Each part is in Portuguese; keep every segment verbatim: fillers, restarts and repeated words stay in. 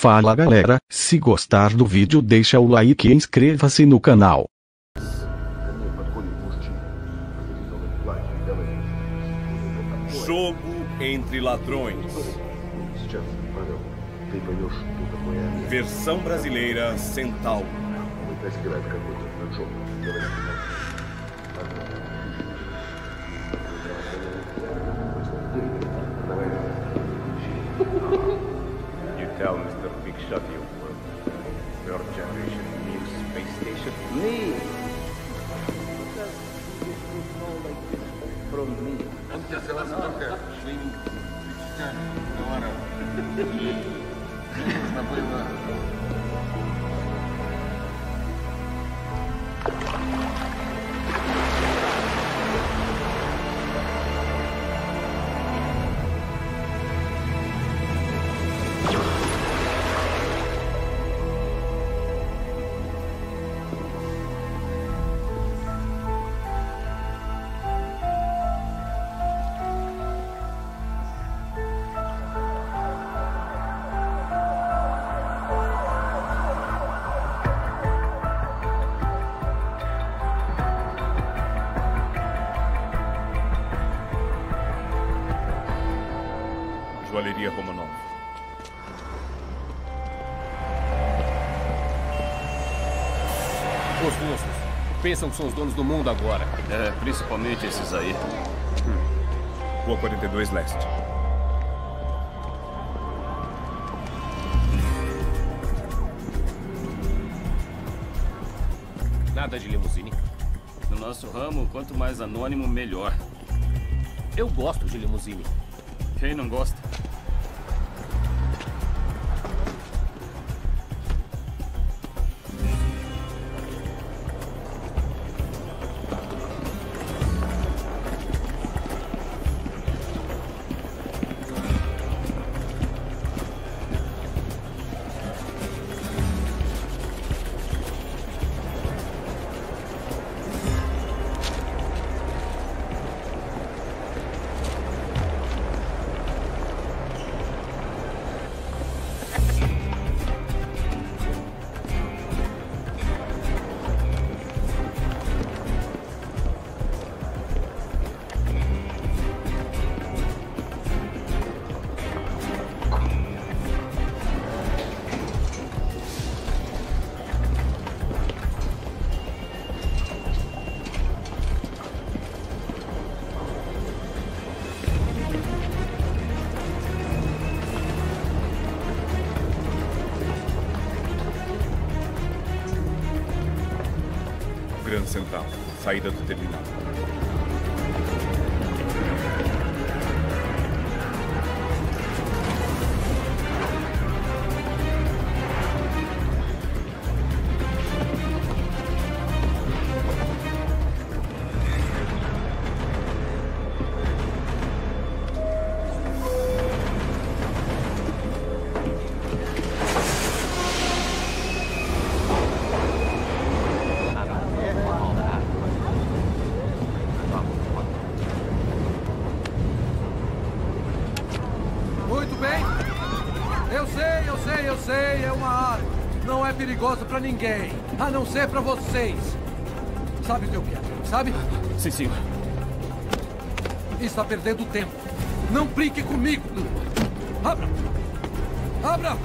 Fala galera, se gostar do vídeo deixa o like e inscreva-se no canal. Jogo entre ladrões. Versão brasileira Centauro. You tell mister Big Shot you work. Your generation new space station. Me? Because you should know like this from me. أنت سلاسلك شيء بتشتغل نوارا نبينا Joalheria Romanov. Os russos pensam que são os donos do mundo agora. É, principalmente esses aí. Hum. Rua quarenta e dois Leste. Nada de limusine. No nosso ramo, quanto mais anônimo, melhor. Eu gosto de limusine. Quem não gosta? Grand Central, saída do terminal. Muito bem. Eu sei, eu sei, eu sei, é uma arma. Não é perigosa pra ninguém, a não ser pra vocês. Sabe o que eu quero, sabe? Sim, senhor. Está perdendo tempo. Não brinque comigo. Abra! Abra!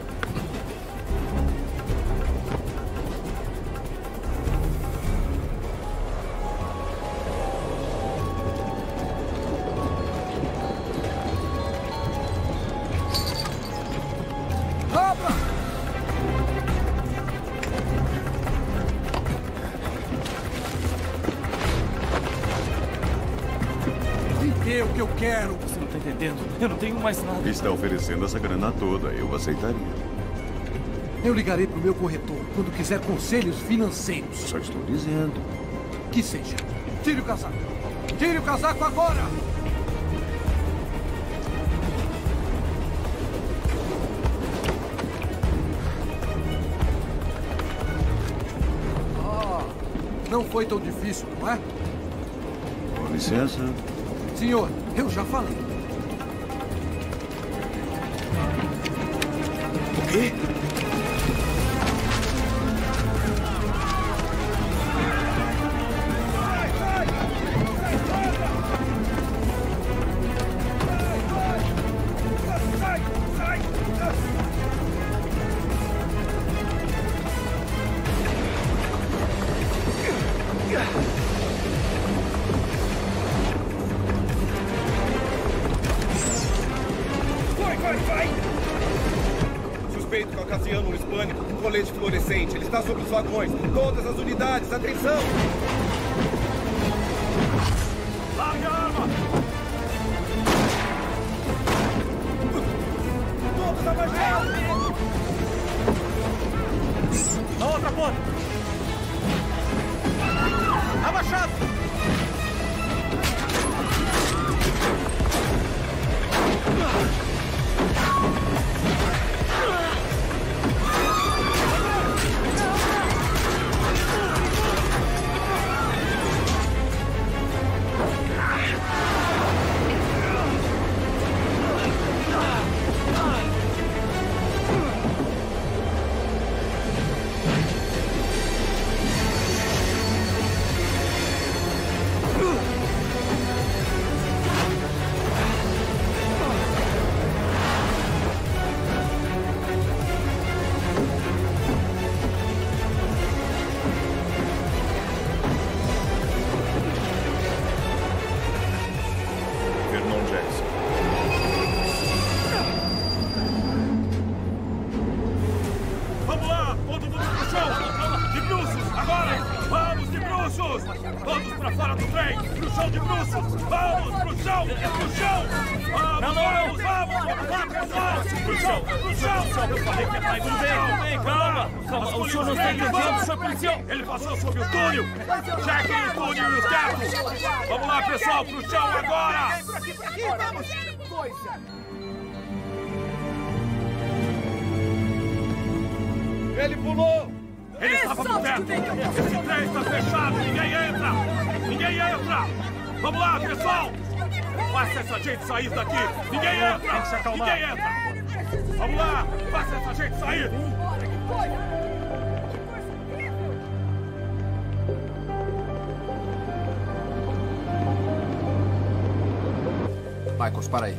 O que eu quero. Você não está entendendo. Eu não tenho mais nada. Está oferecendo essa grana toda. Eu aceitaria. Eu ligarei pro meu corretor quando quiser conselhos financeiros. Só estou dizendo. Que seja. Tire o casaco. Tire o casaco agora! Ah, não foi tão difícil, não é? Com licença. Senhor, eu já falei. quê? Vai, vai, vai! Suspeito caucasiano hispânico com colete fluorescente. Ele está sobre os vagões. Todas as unidades, atenção! Larga a arma! Todos abaixados! Na outra ponta! Abaixado! Vernon Jackson. Vamos lá! Todo mundo pro chão! De bruços! Agora! Vamos, de bruços! Todos pra fora do trem! Pro chão de bruços! Vamos, pro chão! Pro chão! Vamos, não, vamos, vamos! Vamos lá, pessoal! Pro chão! Pro chão! Eu falei que é mais um bem! Bem, calma! Calma, o senhor não está entendendo, senhor policial! Ele passou sobre o túnel! Chequem o túnel e o teto! Vamos lá, pessoal! Pro chão agora! Por aqui, por aqui, vamos! Coisa! Ele pulou! Ele estava por perto! Esse trem está fechado! Ninguém entra! Ninguém entra! Vamos lá, pessoal! Faça essa gente sair daqui! Ninguém entra! Ninguém entra! Vamos lá! Faça essa gente sair! Michaels, para aí.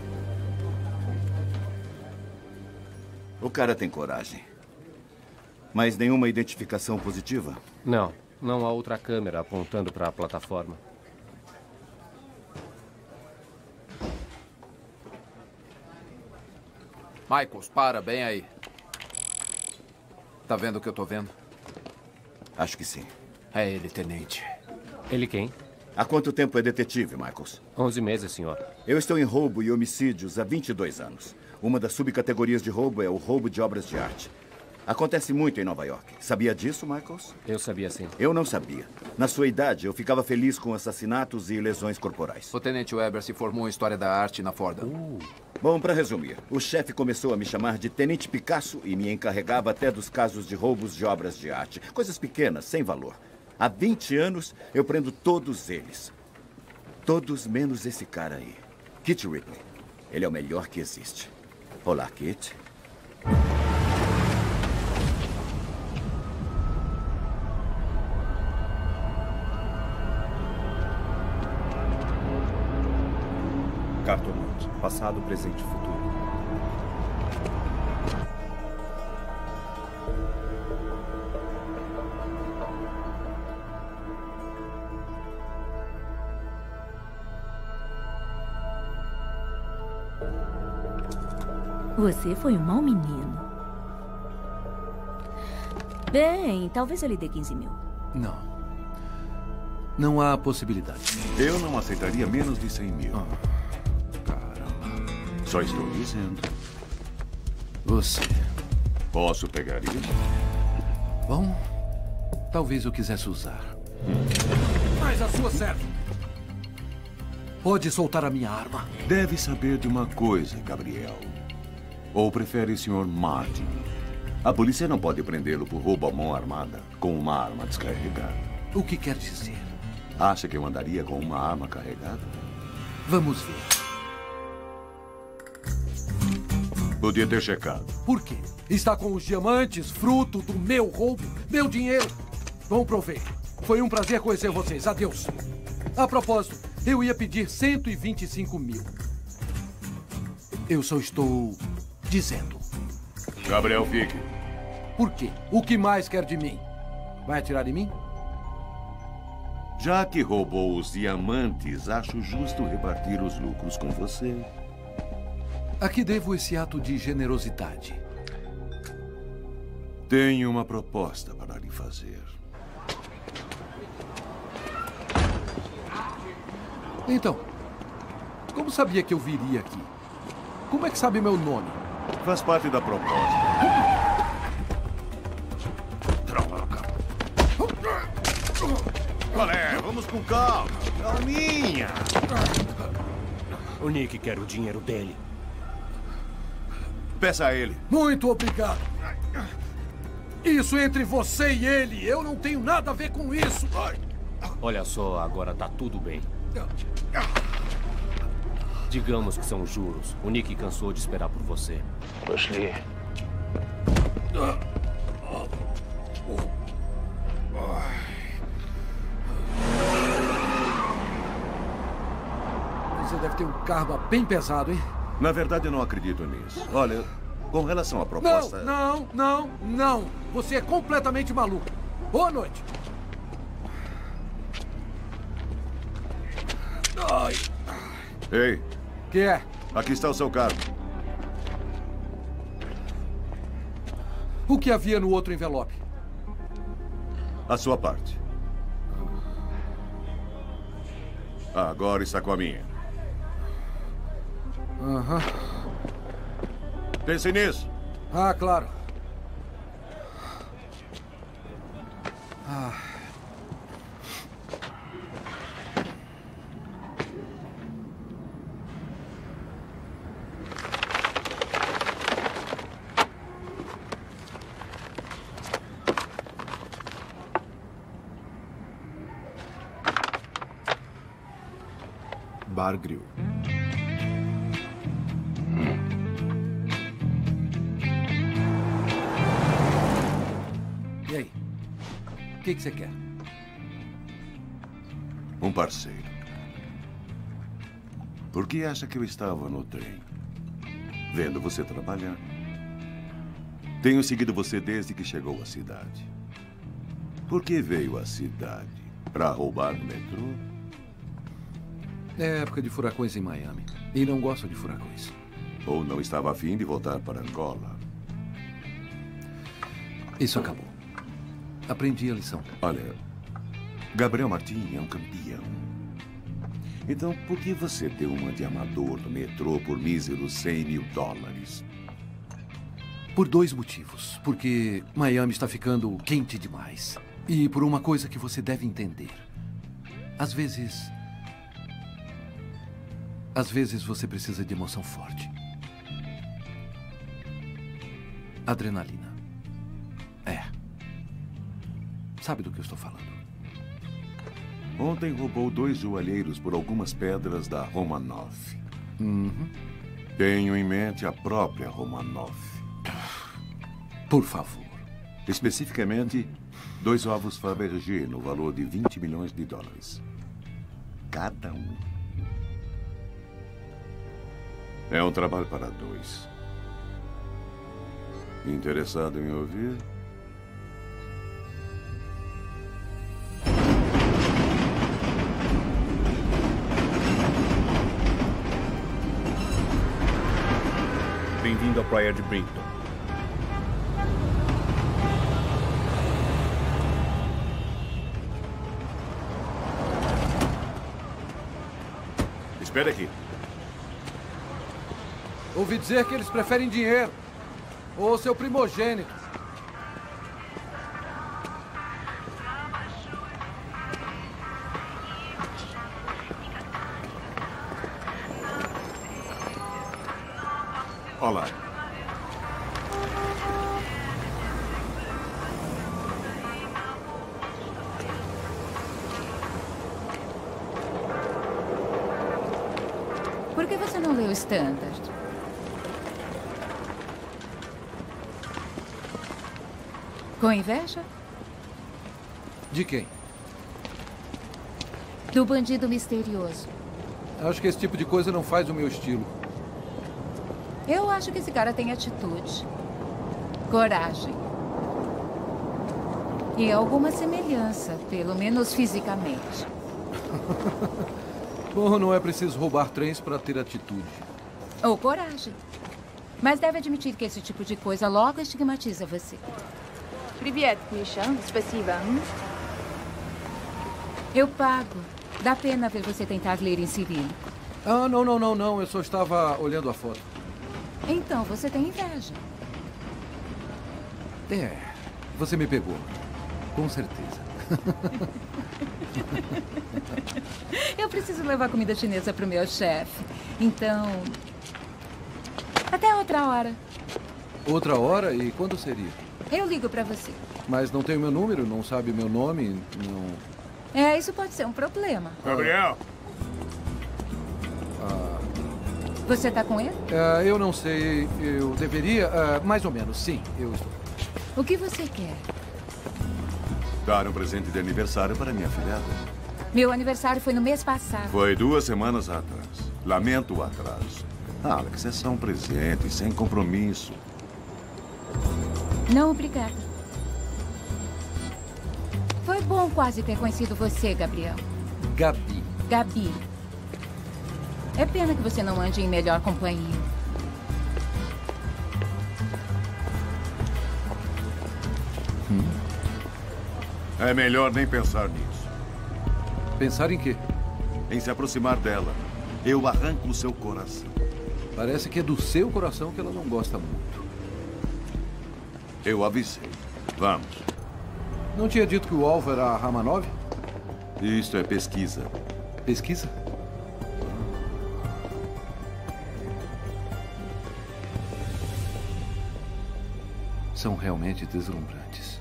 O cara tem coragem. Mas nenhuma identificação positiva? Não, não há outra câmera apontando para a plataforma. Michaels, para, bem aí. Tá vendo o que eu tô vendo? Acho que sim. É ele, tenente. Ele quem? Há quanto tempo é detetive, Michaels? Onze meses, senhor. Eu estou em roubo e homicídios há vinte e dois anos. Uma das subcategorias de roubo é o roubo de obras de arte. Acontece muito em Nova York. Sabia disso, Michaels? Eu sabia sim. Eu não sabia. Na sua idade, eu ficava feliz com assassinatos e lesões corporais. O tenente Weber se formou em História da Arte na Fordham. Uh. Bom, para resumir, o chefe começou a me chamar de Tenente Picasso e me encarregava até dos casos de roubos de obras de arte. Coisas pequenas, sem valor. Há vinte anos, eu prendo todos eles. Todos menos esse cara aí. Kit Ripley. Ele é o melhor que existe. Olá, Kit. Cartomante. Passado, presente e futuro. Você foi um mau menino. Bem, talvez eu lhe dê quinze mil. Não. Não há possibilidade. Eu não aceitaria menos de cem mil. Oh. Caramba. Só estou dizendo. Você. Posso pegar isso? Bom, talvez eu quisesse usar. Hum. Mas a sua serve. Pode soltar a minha arma. Deve saber de uma coisa, Gabriel. Ou prefere, senhor Martin? A polícia não pode prendê-lo por roubo à mão armada com uma arma descarregada. O que quer dizer? Acha que eu andaria com uma arma carregada? Vamos ver. Podia ter checado. Por quê? Está com os diamantes, fruto do meu roubo, meu dinheiro. Bom proveito. Foi um prazer conhecer vocês. Adeus. A propósito, eu ia pedir cento e vinte e cinco mil. Eu só estou dizendo. Gabriel, fique. Por quê? O que mais quer de mim? Vai atirar em mim? Já que roubou os diamantes, acho justo repartir os lucros com você. A que devo esse ato de generosidade? Tenho uma proposta para lhe fazer. Então, como sabia que eu viria aqui? Como é que sabe meu nome? Faz parte da proposta. Droga. Qual é? Vamos com calma. Calminha. O Nick quer o dinheiro dele. Peça a ele. Muito obrigado. Isso entre você e ele. Eu não tenho nada a ver com isso. Olha só, agora tá tudo bem. Digamos que são juros. O Nick cansou de esperar por você. Ashley. Você deve ter um karma bem pesado, hein? Na verdade, eu não acredito nisso. Olha, com relação à proposta... Não, não, não, não. Você é completamente maluco. Boa noite. Ai. Ei. Que é? Aqui está o seu cargo. O que havia no outro envelope? A sua parte. Agora está com a minha. Aham. Pense nisso. Ah, claro. Ah. Bar Grill. E aí? O que que você quer? Um parceiro. Por que acha que eu estava no trem? Vendo você trabalhar. Tenho seguido você desde que chegou à cidade. Por que veio à cidade? Para roubar no metrô? É época de furacões em Miami. E não gosto de furacões. Ou não estava afim de voltar para Angola? Isso acabou. Aprendi a lição. Olha, Gabriel Martin é um campeão. Então, por que você deu uma de amador no metrô por míseros cem mil dólares? Por dois motivos. Porque Miami está ficando quente demais. E por uma coisa que você deve entender. Às vezes... Às vezes você precisa de emoção forte. Adrenalina. É. Sabe do que eu estou falando? Ontem roubou dois joalheiros por algumas pedras da Romanoff. Uhum. Tenho em mente a própria Romanoff. Por favor. Especificamente, dois ovos Fabergé no valor de vinte milhões de dólares. Cada um. É um trabalho para dois. Interessado em ouvir? Bem-vindo à praia de Brighton. Espere aqui. Ouvi dizer que eles preferem dinheiro. Ou seu primogênito. Olá. Por que você não leu o Standard? Com inveja? De quem? Do bandido misterioso. Acho que esse tipo de coisa não faz o meu estilo. Eu acho que esse cara tem atitude. Coragem. E alguma semelhança, pelo menos fisicamente. Bom, não é preciso roubar trens para ter atitude. Ou coragem. Mas deve admitir que esse tipo de coisa logo estigmatiza você. Привет, Misha. Спасибо. Eu pago. Dá pena ver você tentar ler em cirílico. Ah, não, não, não, não. Eu só estava olhando a foto. Então, você tem inveja. É, você me pegou. Com certeza. Eu preciso levar comida chinesa para o meu chefe. Então... até outra hora. Outra hora? E quando seria? Eu ligo para você. Mas não tem o meu número, não sabe o meu nome, não... É, isso pode ser um problema. Gabriel! Ah, Você tá com ele? ah, eu não sei, eu deveria... ah, mais ou menos, sim, eu estou. O que você quer? Dar um presente de aniversário para minha filhada. Meu aniversário foi no mês passado. Foi duas semanas atrás. Lamento o atraso. Alex, é só um presente, sem compromisso. Não, obrigada. Foi bom quase ter conhecido você, Gabriel. Gabi. Gabi. É pena que você não ande em melhor companhia. Hum? É melhor nem pensar nisso. Pensar em quê? Em se aproximar dela. Eu arranco o seu coração. Parece que é do seu coração que ela não gosta muito. Eu avisei. Vamos. Não tinha dito que o alvo era a Ramanov? Isto é pesquisa. Pesquisa? São realmente deslumbrantes.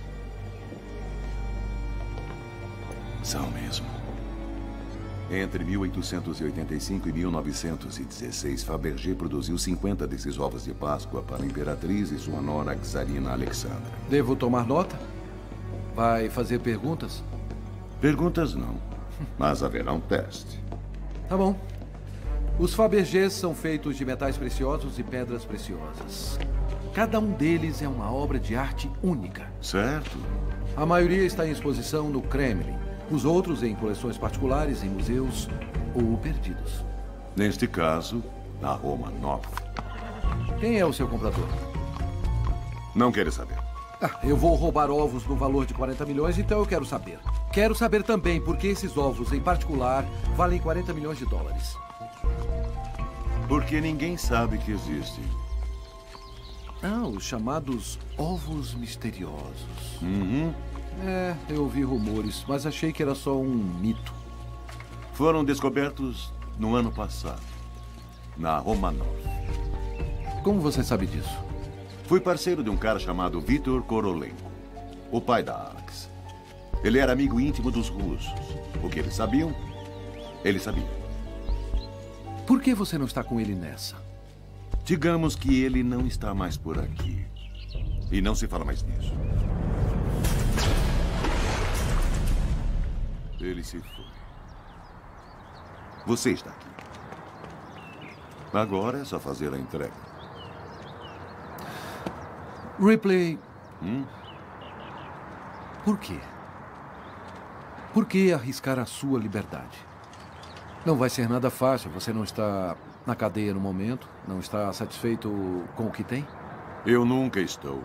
São mesmo. Entre mil oitocentos e oitenta e cinco e mil novecentos e dezesseis, Fabergé produziu cinquenta desses ovos de Páscoa para a imperatriz e sua nora czarina Alexandra. Devo tomar nota? Vai fazer perguntas? Perguntas não, mas haverá um teste. Tá bom. Os Fabergés são feitos de metais preciosos e pedras preciosas. Cada um deles é uma obra de arte única. Certo. A maioria está em exposição no Kremlin. Os outros em coleções particulares, em museus ou perdidos. Neste caso, na Romanov. Quem é o seu comprador? Não queres saber. Ah, eu vou roubar ovos no valor de quarenta milhões, então eu quero saber. Quero saber também por que esses ovos, em particular, valem quarenta milhões de dólares. Porque ninguém sabe que existem. Ah, os chamados ovos misteriosos. Uhum. É, eu ouvi rumores, mas achei que era só um mito. Foram descobertos no ano passado, na Romanov. Como você sabe disso? Fui parceiro de um cara chamado Vitor Korolenko, o pai da Alex. Ele era amigo íntimo dos russos. O que eles sabiam, ele sabia. Por que você não está com ele nessa? Digamos que ele não está mais por aqui. E não se fala mais nisso. Ele se foi. Você está aqui. Agora é só fazer a entrega. Ripley. Hum? Por quê? Por que arriscar a sua liberdade? Não vai ser nada fácil. Você não está na cadeia no momento? Não está satisfeito com o que tem? Eu nunca estou.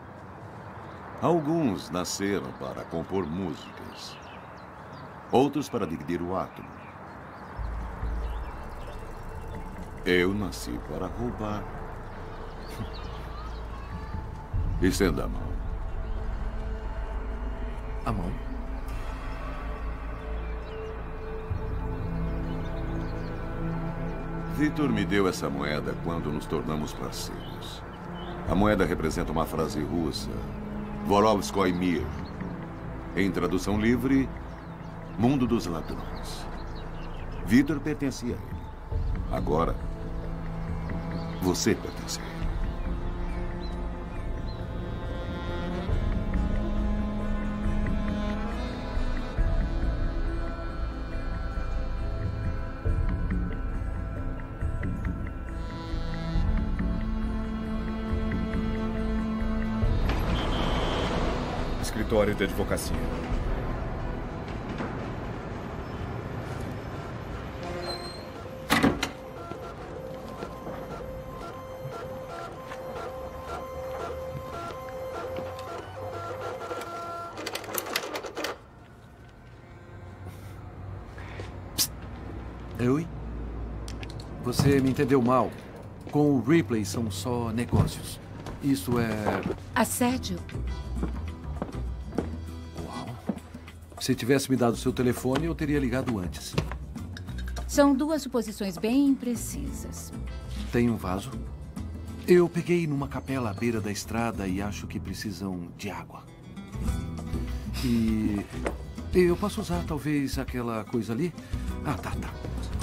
Alguns nasceram para compor músicas. Outros para dividir o átomo. Eu nasci para roubar. Estenda a mão. A mão? Vitor me deu essa moeda quando nos tornamos parceiros. A moeda representa uma frase russa. Vorovskoy Mir. Em tradução livre, mundo dos ladrões. Vitor pertencia a ele. Agora, você pertence a ele. escritório de advocacia. Oi? Você me entendeu mal. Com o Ripley são só negócios. Isso é... Assédio? Uau. Se tivesse me dado seu telefone, eu teria ligado antes. São duas suposições bem imprecisas. Tem um vaso? Eu peguei numa capela à beira da estrada e acho que precisam de água. E... eu posso usar talvez aquela coisa ali? Ah, tá, tá.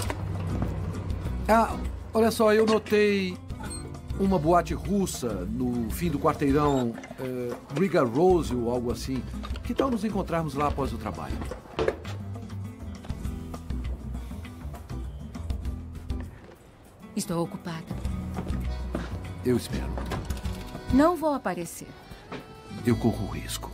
Ah, olha só, eu notei uma boate russa no fim do quarteirão, uh, Riga Rose ou algo assim. Que tal nos encontrarmos lá após o trabalho? Estou ocupada. Eu espero. Não vou aparecer. Eu corro risco.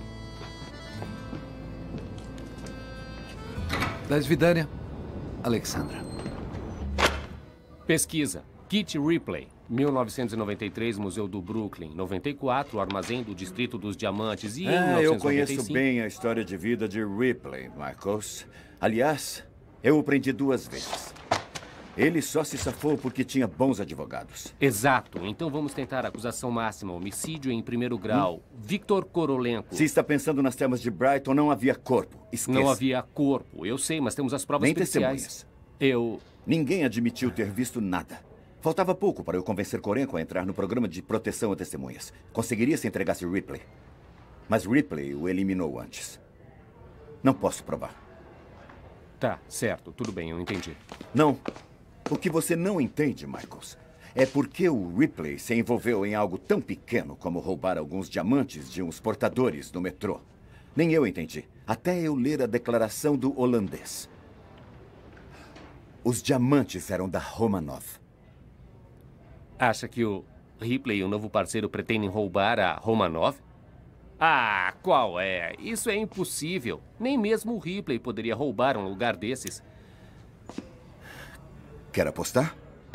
Lesvidânia, Alexandra. Pesquisa. Kit Ripley, mil novecentos e noventa e três, Museu do Brooklyn. noventa e quatro, Armazém do Distrito dos Diamantes. E em ah, mil novecentos e noventa e cinco... eu conheço bem a história de vida de Ripley, Michaels. Aliás, eu o prendi duas vezes. Ele só se safou porque tinha bons advogados. Exato. Então vamos tentar a acusação máxima. Homicídio em primeiro grau. Hum? Victor Korolenko. Se está pensando nas termas de Brighton, não havia corpo. Esqueça. Não havia corpo. Eu sei, mas temos as provas Nem periciais. testemunhas. Eu... Ninguém admitiu ter visto nada. Faltava pouco para eu convencer Korenko a entrar no programa de proteção a testemunhas. Conseguiria se entregasse Ripley. Mas Ripley o eliminou antes. Não posso provar. Tá, certo. Tudo bem, eu entendi. Não. O que você não entende, Michaels, é porque o Ripley se envolveu em algo tão pequeno como roubar alguns diamantes de uns portadores no metrô. Nem eu entendi, até eu ler a declaração do holandês. Os diamantes eram da Romanov. Acha que o Ripley e o novo parceiro pretendem roubar a Romanov? Ah, qual é? Isso é impossível. Nem mesmo o Ripley poderia roubar um lugar desses. Quer apostar?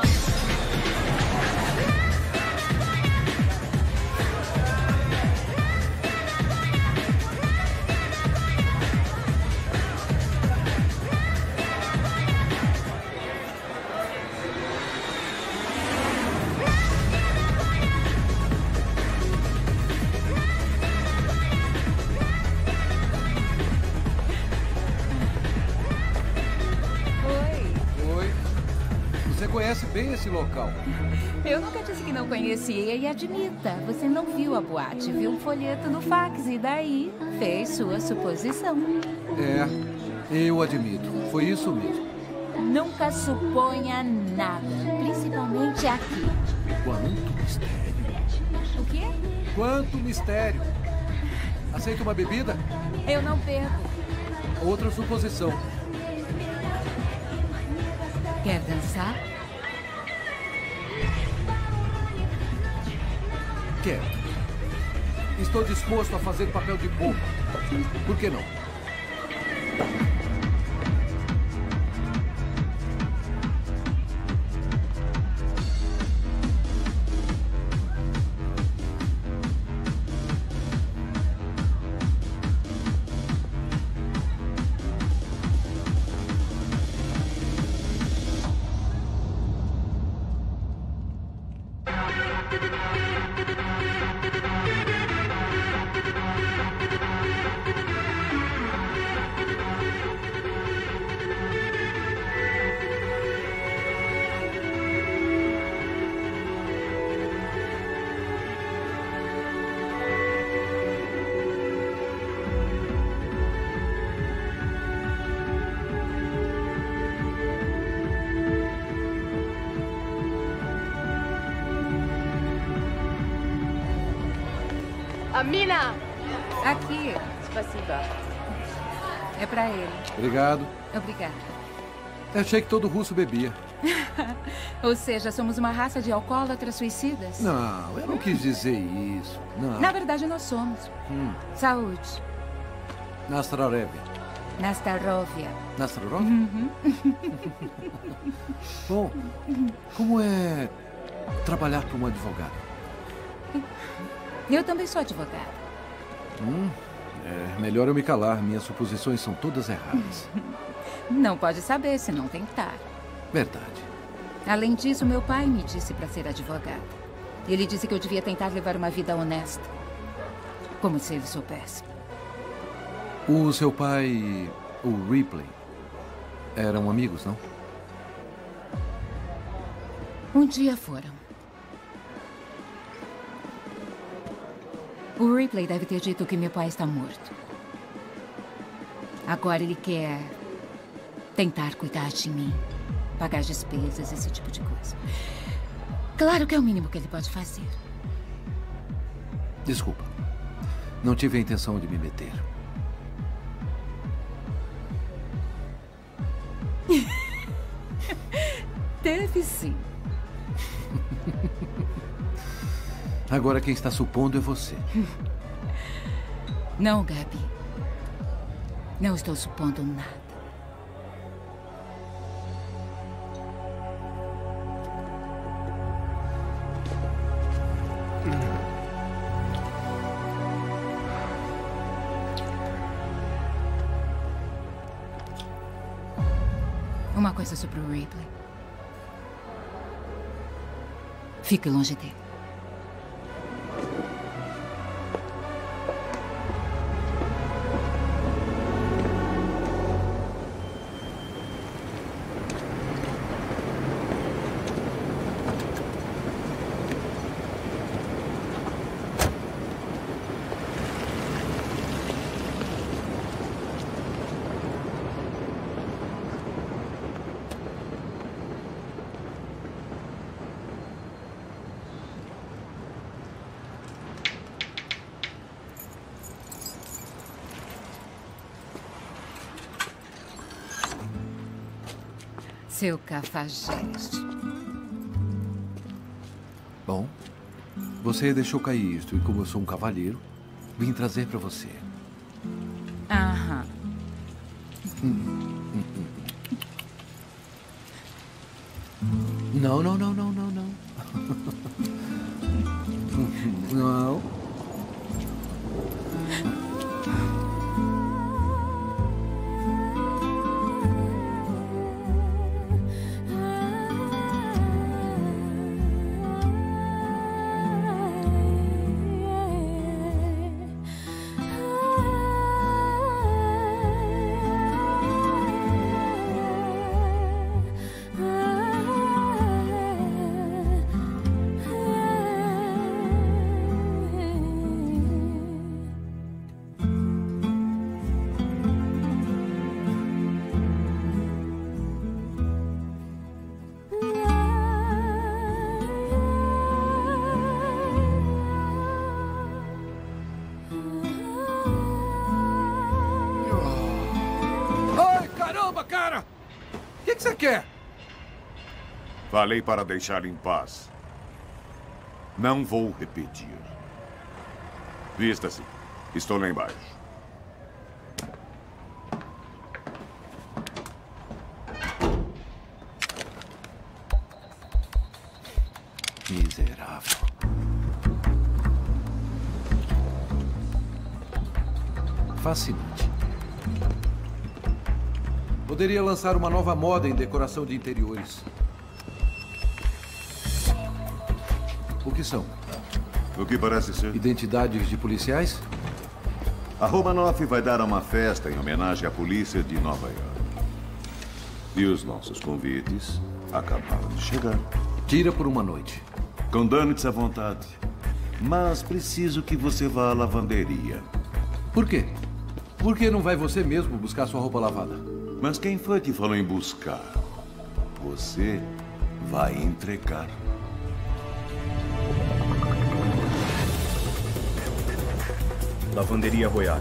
Conhece bem esse local. Eu nunca disse que não conhecia e admita, você não viu a boate, viu um folheto no fax e daí fez sua suposição. É, eu admito, foi isso mesmo. Nunca suponha nada, principalmente aqui. Quanto mistério. O quê? Quanto mistério. Aceita uma bebida? Eu não perco. Outra suposição. Quer dançar? Quero. Estou disposto a fazer papel de bobo. Por que não? Amina! Aqui. Спасибо. É pra ele. Obrigado. Obrigada. Achei que todo russo bebia. Ou seja, somos uma raça de alcoólatras suicidas? Não, eu não quis dizer isso. Não. Na verdade, nós somos. Hum. Saúde. Nastarev. Nastarovia. Nastarovia? Uhum. Bom, como é trabalhar para um advogado? Eu também sou advogada. Hum, é melhor eu me calar. Minhas suposições são todas erradas. Não pode saber se não tentar. Verdade. Além disso, meu pai me disse para ser advogada. Ele disse que eu devia tentar levar uma vida honesta. Como se ele soubesse. O seu pai e o Ripley eram amigos, não? Um dia foram. O Ripley deve ter dito que meu pai está morto. Agora ele quer tentar cuidar de mim, pagar as despesas, esse tipo de coisa. Claro que é o mínimo que ele pode fazer. Desculpa. Não tive a intenção de me meter. Teve sim. Agora quem está supondo é você. Não, Gabi. Não estou supondo nada. Uma coisa sobre o Ripley. Fique longe dele. Seu cafajeste. Bom, você deixou cair isto e como eu sou um cavalheiro, vim trazer para você. Aham. Hum, hum, hum. Não, não, não, não, não, não. Não. Falei para deixar em paz. Não vou repetir. Vista-se. Estou lá embaixo. Miserável. Fascinante. Poderia lançar uma nova moda em decoração de interiores. O que são? O que parece ser? Identidades de policiais? A Romanoff vai dar uma festa em homenagem à polícia de Nova York. E os nossos convites acabaram de chegar. Tira por uma noite. Condane-se à vontade. Mas preciso que você vá à lavanderia. Por quê? Por que não vai você mesmo buscar sua roupa lavada? Mas quem foi que falou em buscar? Você vai entregar. Lavanderia Royale.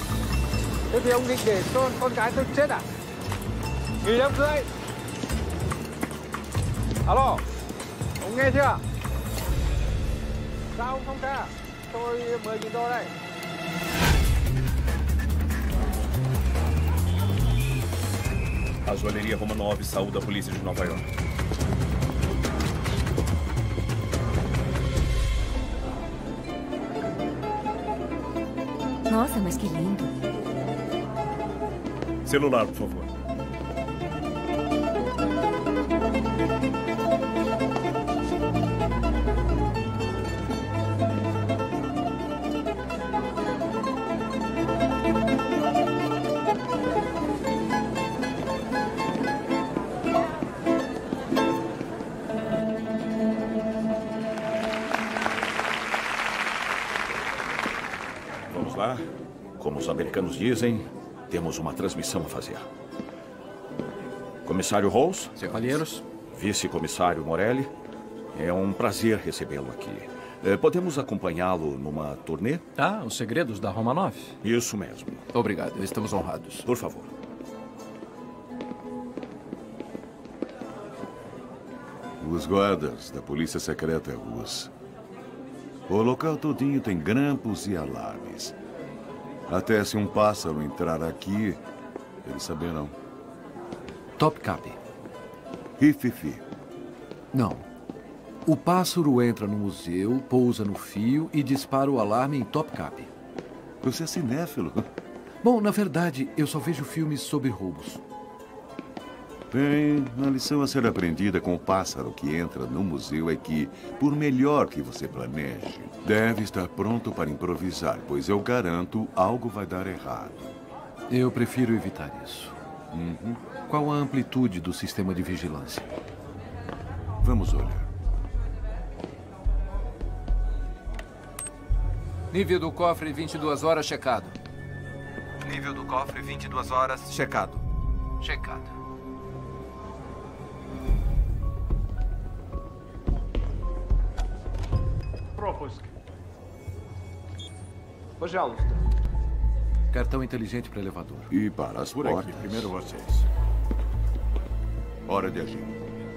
Thế thì ông định để con con gái tôi chết à? Nghỉ đám cưới. Alo, ông nghe chưa? Sao ông không ra? Tôi mười nghìn đô đây. A joalheria Romanov saiu da polícia de Nova York. Nossa, mas que lindo. Celular, por favor. Vamos lá. Como os americanos dizem, temos uma transmissão a fazer. Comissário Rolls. Cavalheiros. Vice-comissário Morelli. É um prazer recebê-lo aqui. Eh, Podemos acompanhá-lo numa turnê? Ah, os segredos da Romanov? Isso mesmo. Obrigado, estamos honrados. Por favor. Os guardas da polícia secreta russa. O local todinho tem grampos e alarmes. Até se um pássaro entrar aqui, eles saberão. Top Cap. Rififi. Não. O pássaro entra no museu, pousa no fio e dispara o alarme em Top Cap. Você é cinéfilo? Bom, na verdade, eu só vejo filmes sobre roubos. Bem, a lição a ser aprendida com o pássaro que entra no museu é que, por melhor que você planeje, deve estar pronto para improvisar, pois eu garanto, algo vai dar errado. Eu prefiro evitar isso. Uhum. Qual a amplitude do sistema de vigilância? Vamos olhar. Nível do cofre, vinte e duas horas, checado. Nível do cofre, vinte e duas horas, checado. Checado. Пропуск. Пожалуйста. Cartão inteligente para elevador. E para as Por portas. aqui, primeiro vocês. Hora de agir.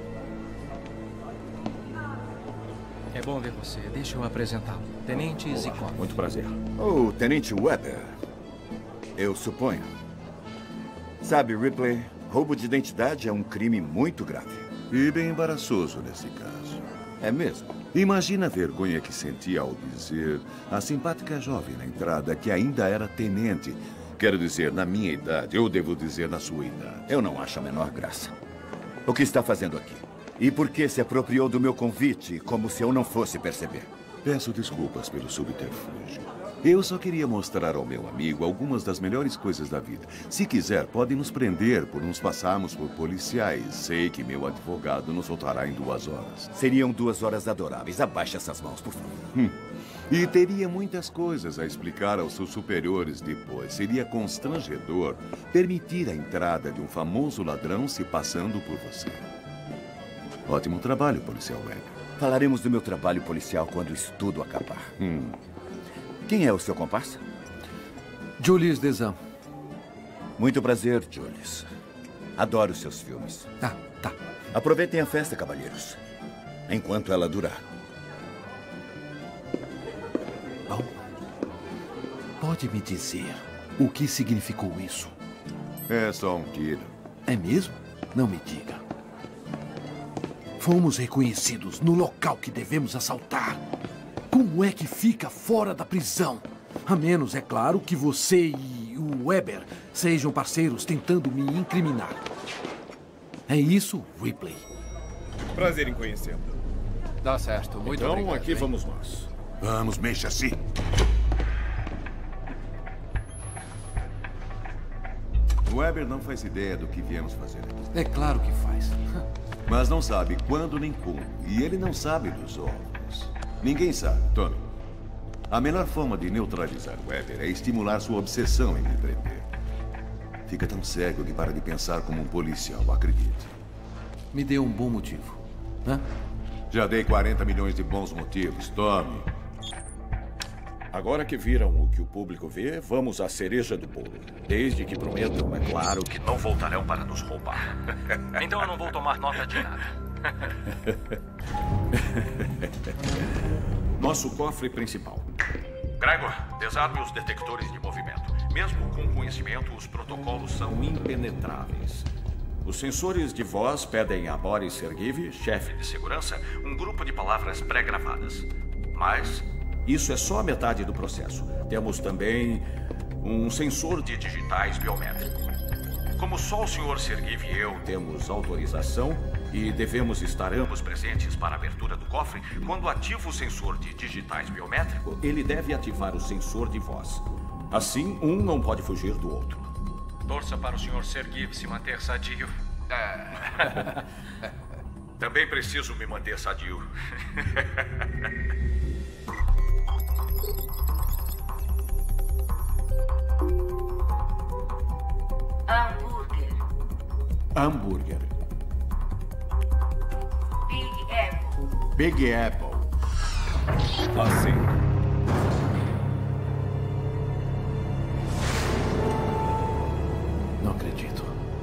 É bom ver você. Deixa eu apresentá-lo. Tenente Zikov. Muito prazer. Oh, Tenente Weber. Eu suponho. Sabe, Ripley, roubo de identidade é um crime muito grave. E bem embaraçoso nesse caso. É mesmo? Imagina a vergonha que senti ao dizer à simpática jovem na entrada que ainda era tenente. Quero dizer, na minha idade, eu devo dizer na sua idade. Eu não acho a menor graça. O que está fazendo aqui? E por que se apropriou do meu convite, como se eu não fosse perceber? Peço desculpas pelo subterfúgio. Eu só queria mostrar ao meu amigo algumas das melhores coisas da vida. Se quiser, pode nos prender por nos passarmos por policiais. Sei que meu advogado nos soltará em duas horas. Seriam duas horas adoráveis. Abaixe essas mãos, por favor. Hum. E teria muitas coisas a explicar aos seus superiores depois. Seria constrangedor permitir a entrada de um famoso ladrão se passando por você. Ótimo trabalho, policial Webb. Falaremos do meu trabalho policial quando isso tudo acabar. Hum. Quem é o seu comparsa? Julius Desan. Muito prazer, Julius. Adoro seus filmes. Ah, tá. Aproveitem a festa, cavalheiros. Enquanto ela durar. Bom, pode me dizer o que significou isso? É só um tiro. É mesmo? Não me diga. Fomos reconhecidos no local que devemos assaltar. Como é que fica fora da prisão? A menos, é claro, que você e o Weber sejam parceiros tentando me incriminar. É isso, Ripley? Prazer em conhecê-lo. Dá certo, muito então, obrigado. Então, aqui hein? vamos nós. Vamos, mexa-se. Weber não faz ideia do que viemos fazer aqui. É claro que faz. Mas não sabe quando nem como. E ele não sabe dos ovos. Ninguém sabe, Tommy. A melhor forma de neutralizar Weber é estimular sua obsessão em me prender. Fica tão cego que para de pensar como um policial, acredite. Me dê um bom motivo. Hã? Já dei quarenta milhões de bons motivos, Tommy. Agora que viram o que o público vê, vamos à cereja do bolo. Desde que prometam, é claro, que não voltarão para nos roubar. Então eu não vou tomar nota de nada. Nosso cofre principal. Gregor, desarme os detectores de movimento. Mesmo com conhecimento, os protocolos são impenetráveis. Os sensores de voz pedem a Boris Sergiv, chefe de segurança, um grupo de palavras pré-gravadas. Mas isso é só a metade do processo. Temos também um sensor de digitais biométrico. Como só o senhor Sergiv e eu temos autorização e devemos estar ambos presentes para a abertura do cofre, quando ativa o sensor de digitais biométrico, ele deve ativar o sensor de voz. Assim, um não pode fugir do outro. Torça para o senhor Sergiv se manter sadio. É. Também preciso me manter sadio. Hambúrguer. Hambúrguer. Big Apple. Big Apple. Assim. Não acredito.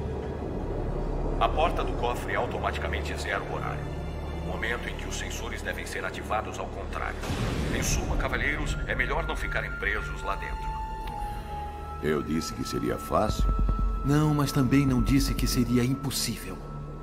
A porta do cofre automaticamente zera o horário. Momento em que os sensores devem ser ativados ao contrário. Em suma, cavalheiros, é melhor não ficarem presos lá dentro. Eu disse que seria fácil? Não, mas também não disse que seria impossível.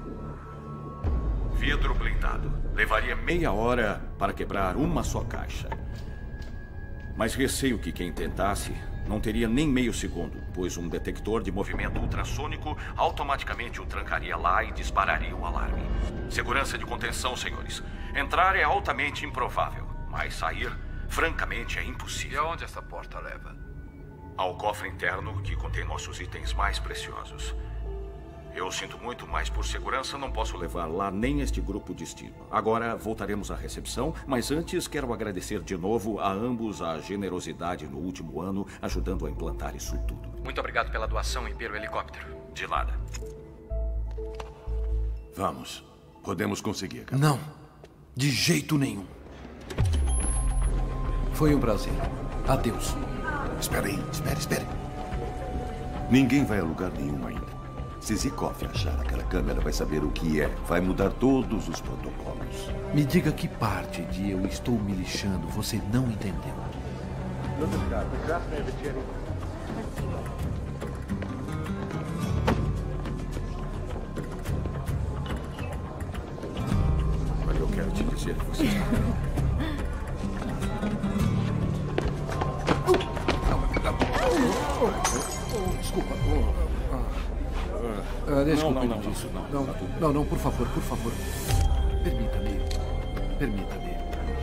Vidro blindado. Levaria meia hora para quebrar uma só caixa. Mas receio que quem tentasse não teria nem meio segundo, pois um detector de movimento ultrassônico automaticamente o trancaria lá e dispararia o alarme. Segurança de contenção, senhores. Entrar é altamente improvável, mas sair, francamente, é impossível. E aonde essa porta leva? Ao cofre interno, que contém nossos itens mais preciosos. Eu sinto muito, mas por segurança não posso levar lá nem este grupo de destino. Agora voltaremos à recepção, mas antes quero agradecer de novo a ambos a generosidade no último ano, ajudando a implantar isso tudo. Muito obrigado pela doação e pelo helicóptero. De nada. Vamos. Podemos conseguir, cara. Não. De jeito nenhum. Foi um prazer. Adeus. Espera aí. Espere, espere. Ninguém vai a lugar nenhum ainda. Se Zikov achar aquela câmera, vai saber o que é. Vai mudar todos os protocolos. Me diga que parte de eu estou me lixando você não entendeu. Olha, eu quero te dizer que você está... Desculpa. Ah, deixa não, que eu não, cuido não, disso. não, Não, tá tudo bem. não, não, por favor, por favor. Permita-me. Permita-me.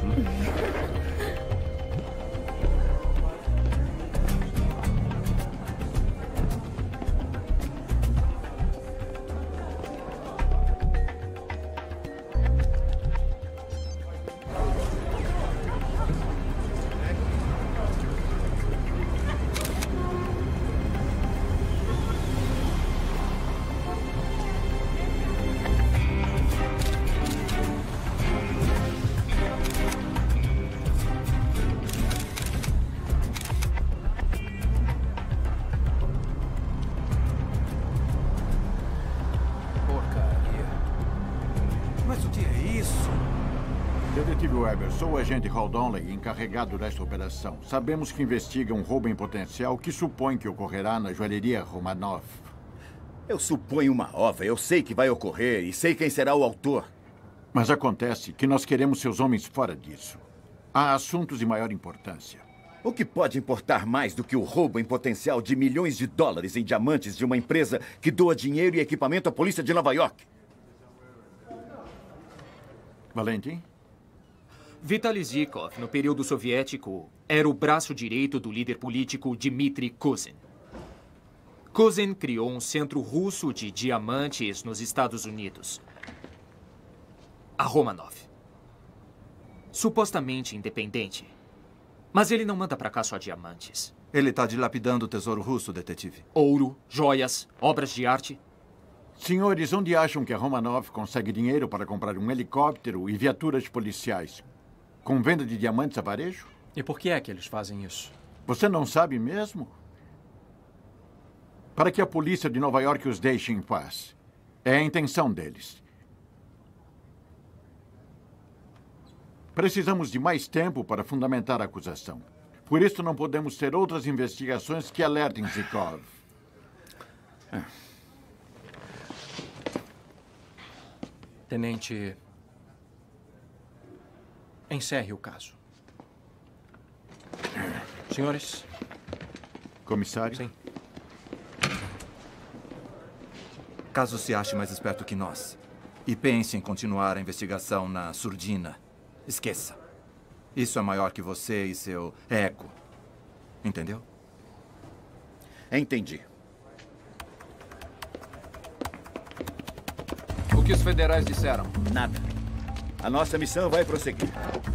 Sou o agente Hal Donnelly, encarregado desta operação. Sabemos que investiga um roubo em potencial que supõe que ocorrerá na joalheria Romanov. Eu suponho uma ova. Eu sei que vai ocorrer e sei quem será o autor. Mas acontece que nós queremos seus homens fora disso. Há assuntos de maior importância. O que pode importar mais do que o roubo em potencial de milhões de dólares em diamantes de uma empresa que doa dinheiro e equipamento à polícia de Nova York? Valentim? Vitaly Zikov, no período soviético, era o braço direito do líder político Dmitry Kuzin. Kuzin criou um centro russo de diamantes nos Estados Unidos, a Romanov. Supostamente independente, mas ele não manda pra cá só diamantes. Ele tá dilapidando o tesouro russo, detetive. Ouro, joias, obras de arte. Senhores, onde acham que a Romanov consegue dinheiro para comprar um helicóptero e viaturas policiais? Com venda de diamantes a varejo? E por que é que eles fazem isso? Você não sabe mesmo? Para que a polícia de Nova York os deixe em paz. É a intenção deles. Precisamos de mais tempo para fundamentar a acusação. Por isso, não podemos ter outras investigações que alertem Zhikov. Tenente, encerre o caso. Senhores? Comissário? Sim. Caso se ache mais esperto que nós e pense em continuar a investigação na surdina, esqueça. Isso é maior que você e seu ego. Entendeu? Entendi. O que os federais disseram? Nada. A nossa missão vai prosseguir.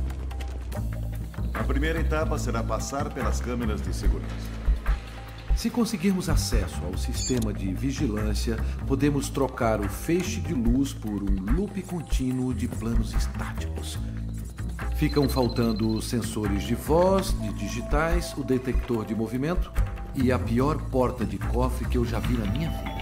A primeira etapa será passar pelas câmeras de segurança. Se conseguirmos acesso ao sistema de vigilância, podemos trocar o feixe de luz por um loop contínuo de planos estáticos. Ficam faltando os sensores de voz, de digitais, o detector de movimento e a pior porta de cofre que eu já vi na minha vida.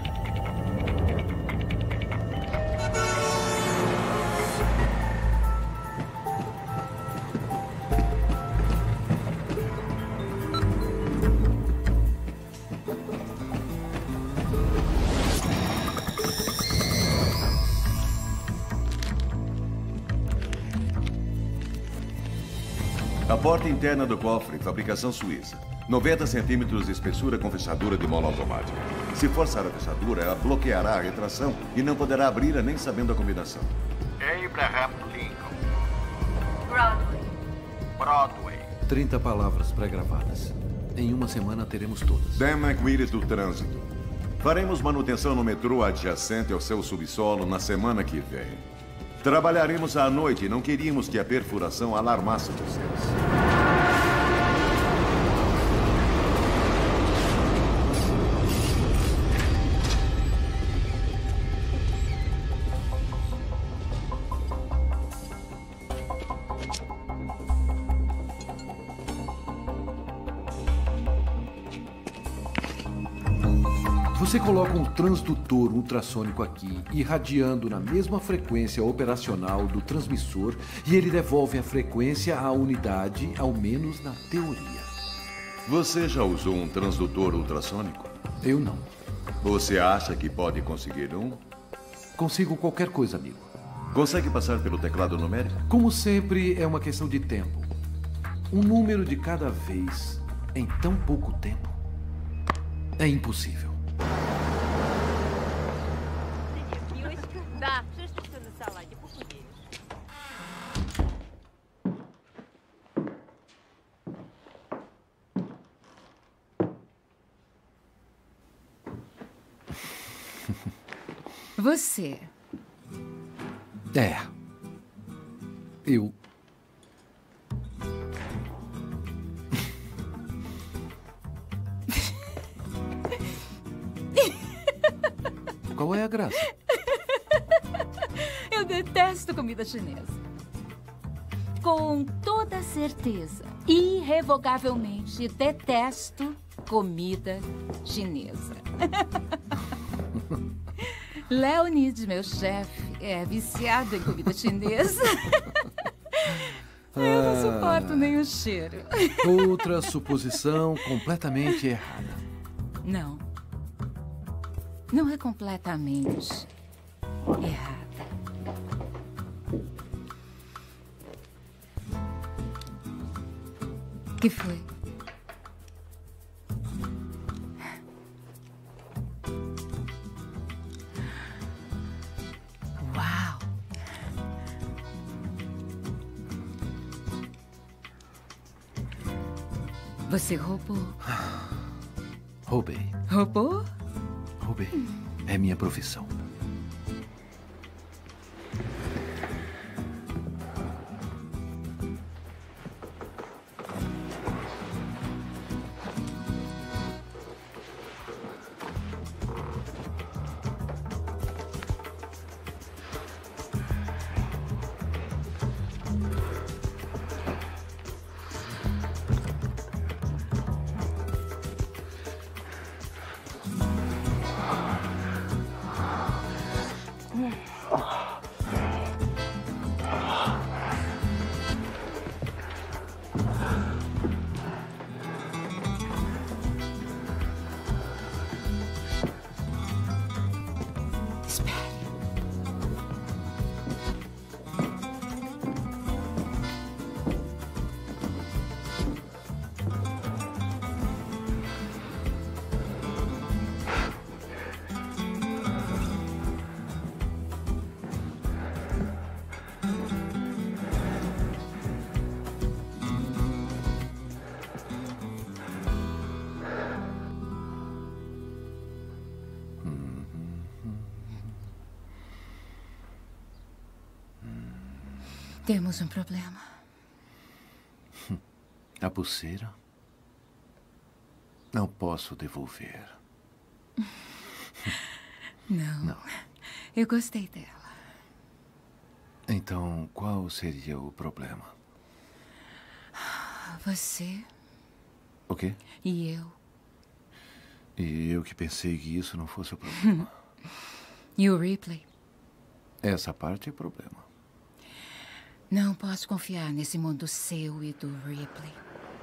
A porta interna do cofre, fabricação suíça. noventa centímetros de espessura com fechadura de mola automática. Se forçar a fechadura, ela bloqueará a retração e não poderá abri-la nem sabendo a combinação. Abraham Lincoln. Broadway. Broadway. trinta palavras pré-gravadas. Em uma semana teremos todas. Dan McWillis do Trânsito. Faremos manutenção no metrô adjacente ao seu subsolo na semana que vem. Trabalharemos à noite e não queríamos que a perfuração alarmasse vocês. Você coloca um transdutor ultrassônico aqui, irradiando na mesma frequência operacional do transmissor, e ele devolve a frequência à unidade, ao menos na teoria. Você já usou um transdutor ultrassônico? Eu não. Você acha que pode conseguir um? Consigo qualquer coisa, amigo. Consegue passar pelo teclado numérico? Como sempre, é uma questão de tempo. Um número de cada vez em tão pouco tempo é impossível. Да, шишечка на салате, похудеешь. Você. É. Eu. Qual é a graça? Eu detesto comida chinesa. Com toda certeza, irrevogavelmente, detesto comida chinesa. Leonid, meu chefe, é viciado em comida chinesa. Eu não suporto nem o cheiro. Outra suposição completamente errada. Não. Não é completamente errada. O que foi? Uau! Você roubou? Roubei. Roubou? Roubei. É minha profissão. Temos um problema. A pulseira? Não posso devolver. Não. Não. Eu gostei dela. Então, qual seria o problema? Você O quê? e eu. E eu que pensei que isso não fosse o problema. E o Ripley. Essa parte é problema. Não posso confiar nesse mundo seu e do Ripley.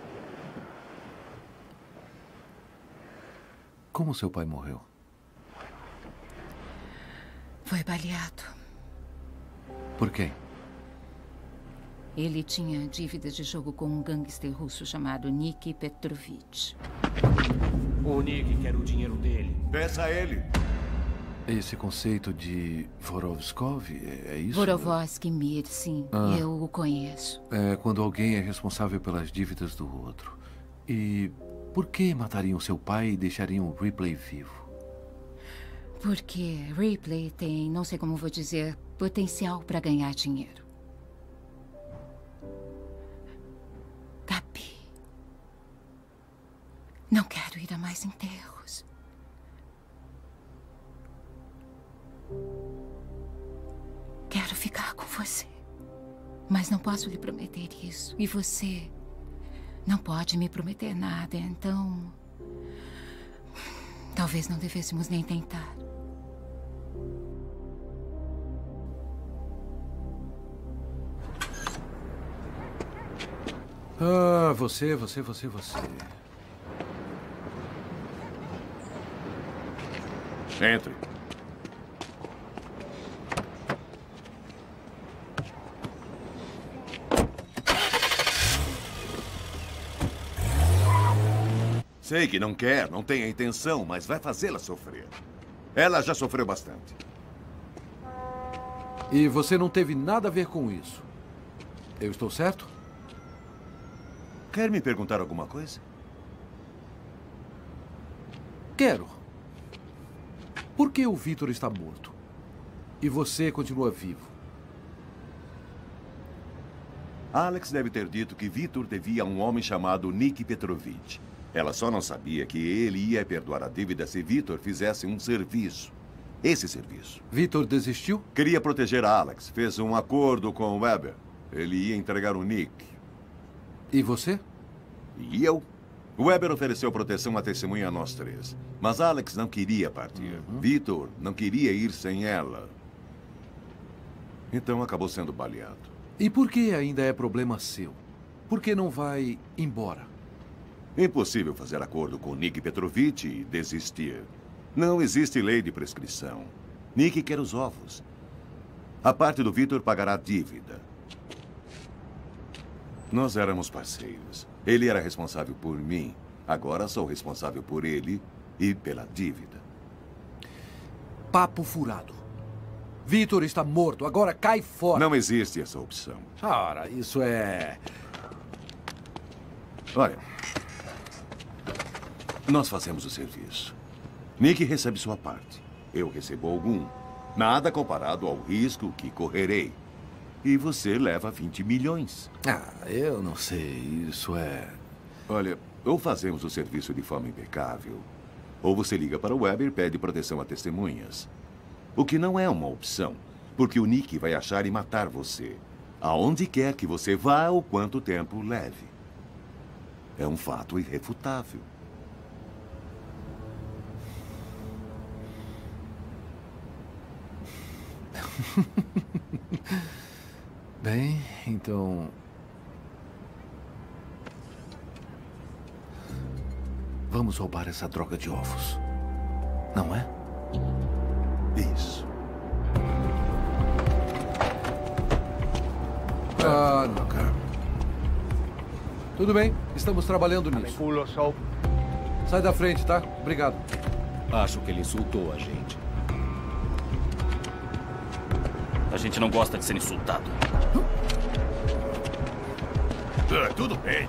Como seu pai morreu? Foi baleado. Por quem? Ele tinha dívida de jogo com um gangster russo chamado Nick Petrovich. O Nick quer o dinheiro dele. Peça a ele. Esse conceito de Vorovskov, é, é isso? Vorovosky Mir, sim. Ah. Eu o conheço. É quando alguém é responsável pelas dívidas do outro. E por que matariam seu pai e deixariam o Ripley vivo? Porque Ripley tem, não sei como vou dizer, potencial para ganhar dinheiro. Gabi. Não quero ir a mais enterros. Quero ficar com você. Mas não posso lhe prometer isso. E você não pode me prometer nada, então... Talvez não devêssemos nem tentar. Ah, você, você, você, você. Entre. Sei que não quer, não tem a intenção, mas vai fazê-la sofrer. Ela já sofreu bastante. E você não teve nada a ver com isso. Eu estou certo? Quer me perguntar alguma coisa? Quero. Por que o Vitor está morto? E você continua vivo? Alex deve ter dito que Vitor devia a um homem chamado Nick Petrovich. Ela só não sabia que ele ia perdoar a dívida se Vitor fizesse um serviço. Esse serviço. Vitor desistiu? Queria proteger a Alex. Fez um acordo com o Weber. Ele ia entregar o Nick. E você? E eu? O Weber ofereceu proteção à testemunha a nós três. Mas Alex não queria partir. Uhum. Vitor não queria ir sem ela. Então acabou sendo baleado. E por que ainda é problema seu? Por que não vai embora? Impossível fazer acordo com Nick Petrovich e desistir. Não existe lei de prescrição. Nick quer os ovos. A parte do Vitor pagará a dívida. Nós éramos parceiros. Ele era responsável por mim. Agora sou responsável por ele e pela dívida. Papo furado. Vitor está morto. Agora cai fora. Não existe essa opção. Ora, isso é... Olha... Nós fazemos o serviço. Nick recebe sua parte. Eu recebo algum. Nada comparado ao risco que correrei. E você leva vinte milhões. Ah, eu não sei. Isso é... Olha, ou fazemos o serviço de forma impecável, ou você liga para o Weber e pede proteção a testemunhas. O que não é uma opção, porque o Nick vai achar e matar você. Aonde quer que você vá ou quanto tempo leve. É um fato irrefutável. Bem, então... Vamos roubar essa droga de ovos. Não é? Isso. Ah, não, cara. Tudo bem, estamos trabalhando nisso. Sai da frente, tá? Obrigado. Acho que ele insultou a gente. A gente não gosta de ser insultado. Ah, tudo bem.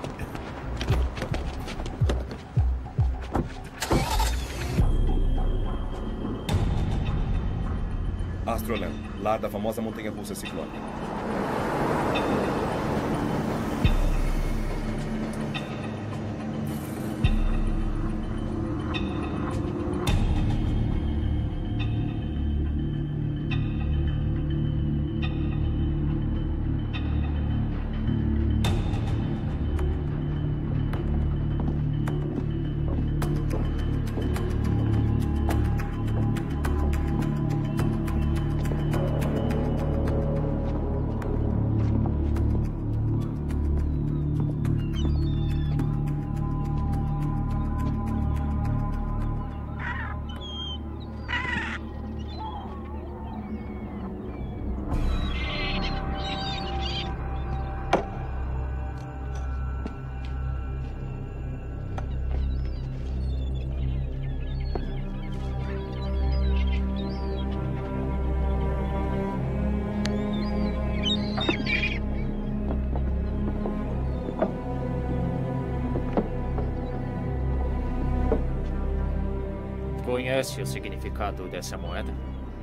Astroland, lar da famosa montanha-russa ciclone. Conhece o significado dessa moeda?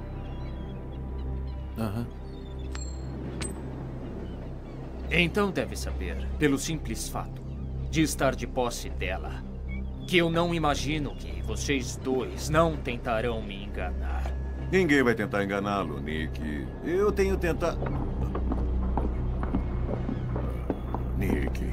Aham. Então deve saber, pelo simples fato de estar de posse dela, que eu não imagino que vocês dois não tentarão me enganar. Ninguém vai tentar enganá-lo, Nick. Eu tenho tentado... Nick.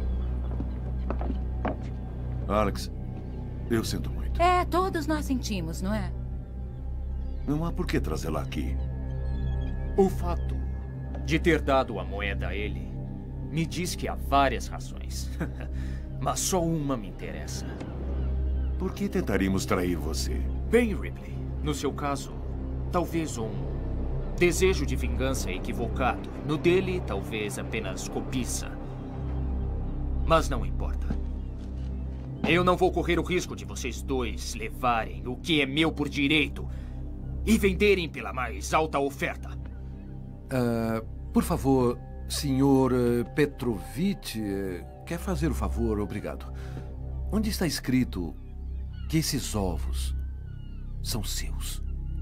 Alex, eu sinto muito. É, todos nós sentimos, não é? Não há por que trazê-la aqui. O fato de ter dado a moeda a ele me diz que há várias razões. Mas só uma me interessa. Por que tentaríamos trair você? Bem, Ripley, no seu caso, talvez um desejo de vingança equivocado. No dele, talvez apenas cobiça. Mas não importa. Eu não vou correr o risco de vocês dois levarem o que é meu por direito e venderem pela mais alta oferta. Uh, por favor, senhor uh, Petrovich, uh, quer fazer o favor? Obrigado. Onde está escrito que esses ovos são seus?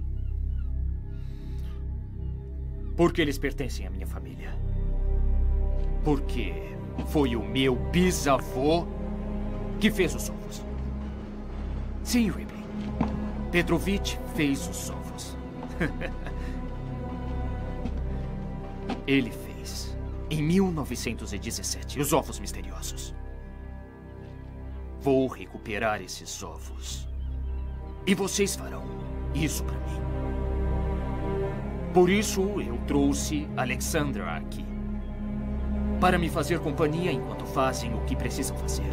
Porque eles pertencem à minha família. Porque foi o meu bisavô que fez os ovos. Sim, Ripley. Petrovich fez os ovos. Ele fez, em mil novecentos e dezessete, os ovos misteriosos. Vou recuperar esses ovos. E vocês farão isso para mim. Por isso, eu trouxe Alexandra aqui. Para me fazer companhia enquanto fazem o que precisam fazer.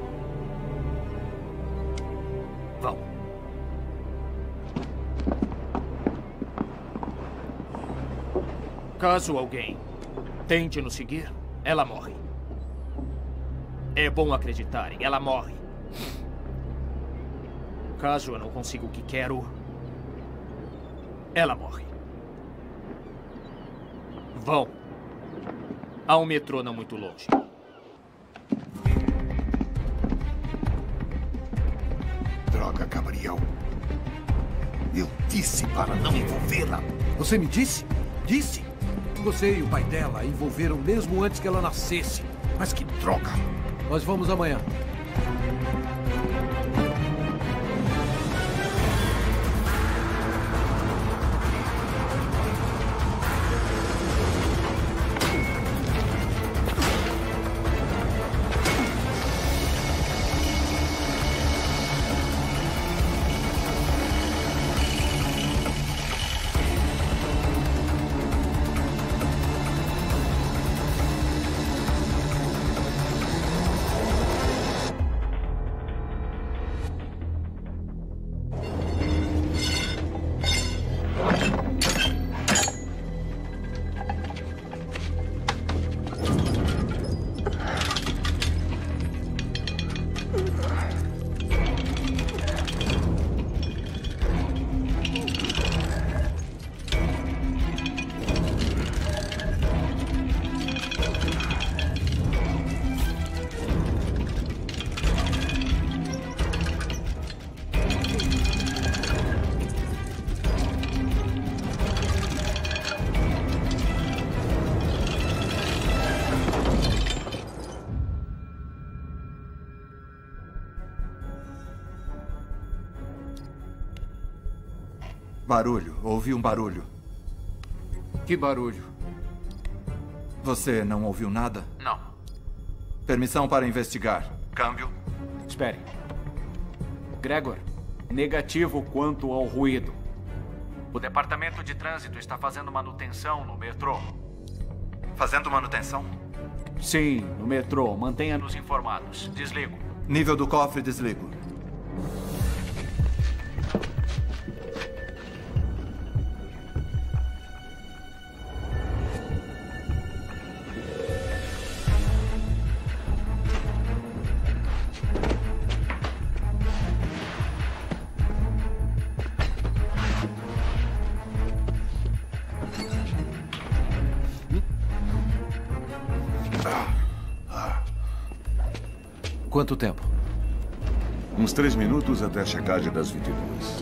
Vão. Caso alguém tente nos seguir, ela morre. É bom acreditarem, ela morre. Caso eu não consiga o que quero, ela morre. Vão. Há um metrô não muito longe. Droga, Gabriel. Eu disse para não envolvê-la. Você me disse? Disse? Você e o pai dela a envolveram mesmo antes que ela nascesse. Mas que droga! Nós vamos amanhã. Barulho. Ouvi um barulho. Que barulho? Você não ouviu nada? Não. Permissão para investigar. Câmbio. Espere. Gregor, negativo quanto ao ruído. O Departamento de Trânsito está fazendo manutenção no metrô. Fazendo manutenção? Sim, no metrô. Mantenha-nos informados. Desligo. Nível do cofre, desligo. Quanto tempo? Uns três minutos até a chegada das vinte e duas.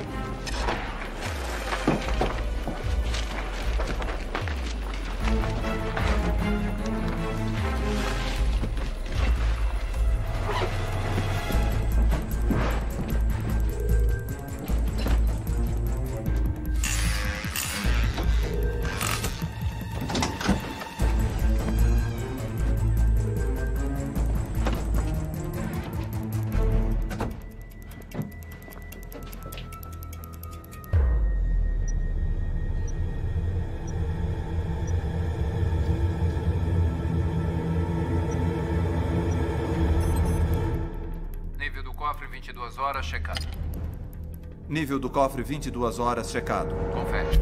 vinte e duas horas, checado. Nível do cofre, vinte e duas horas, checado. Confere.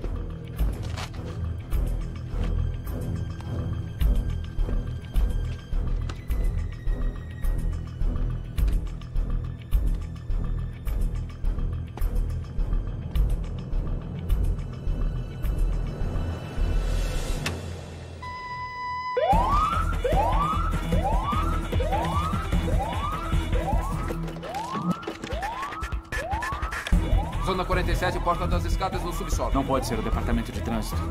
Zona quarenta e sete, porta das escadas no subsolo. Não pode ser o Departamento de Trânsito.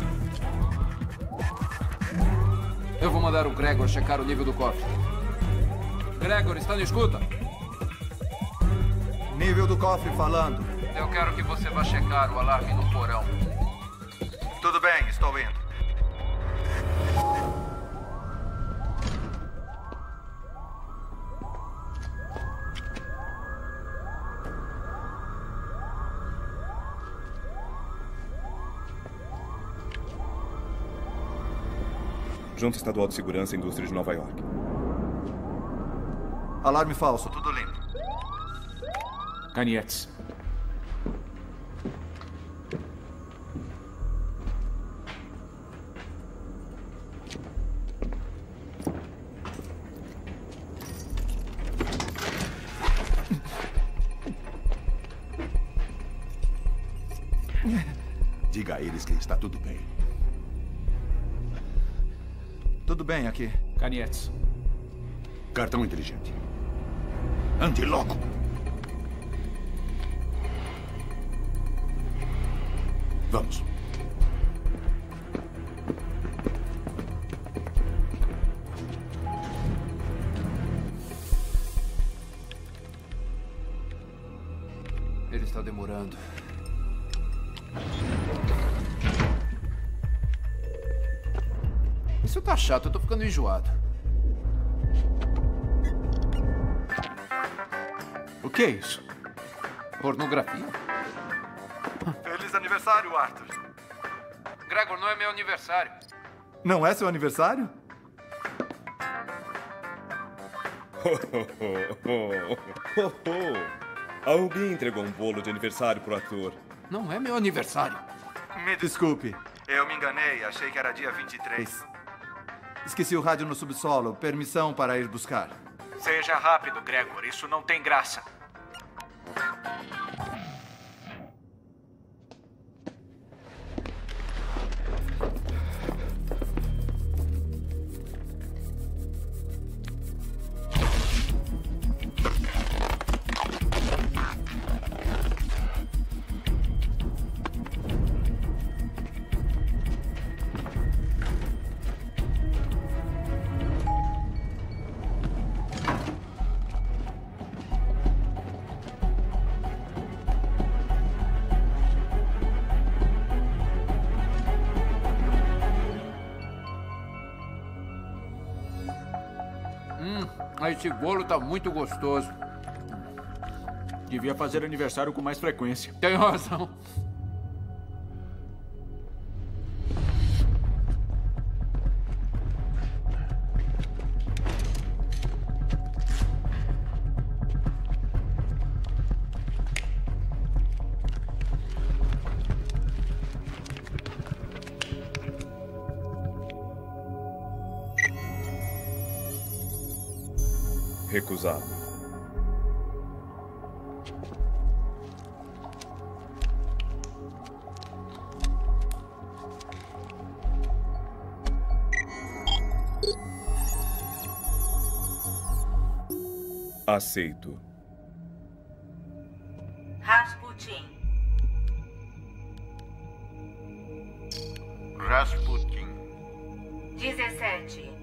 Eu vou mandar o Gregor checar o nível do cofre. Gregor, está na escuta? Nível do cofre falando. Eu quero que você vá checar o alarme no porão. Tudo bem, estou indo. Junta Estadual de Segurança e Indústria de Nova York. Alarme falso, tudo limpo. Canietes. Diga a eles que está tudo bem. Tudo bem aqui. Canietes. Cartão inteligente. Ande logo. Vamos. Ele está demorando. Isso tá chato, eu tô ficando enjoado. O que é isso? Pornografia? Feliz aniversário, Arthur. Gregor, não é meu aniversário. Não é seu aniversário? Alguém entregou um bolo de aniversário pro ator. Não é meu aniversário. Me desculpe. Eu me enganei. Achei que era dia vinte e três. Esqueci o rádio no subsolo. Permissão para ir buscar. Seja rápido, Gregor. Isso não tem graça. Mas esse bolo tá muito gostoso. Devia fazer aniversário com mais frequência. Tem razão. Recusado. Aceito. Rasputin. Rasputin. dezessete.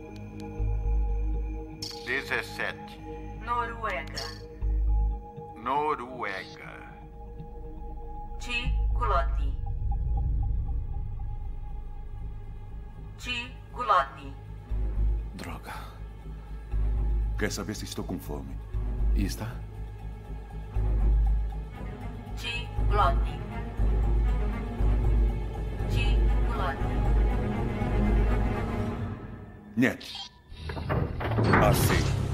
dezessete. Noruega. Noruega. Tiguloti. Tiguloti. Droga. Quer saber se estou com fome? E está? Tiguloti. Tiguloti. Niet. Aceito.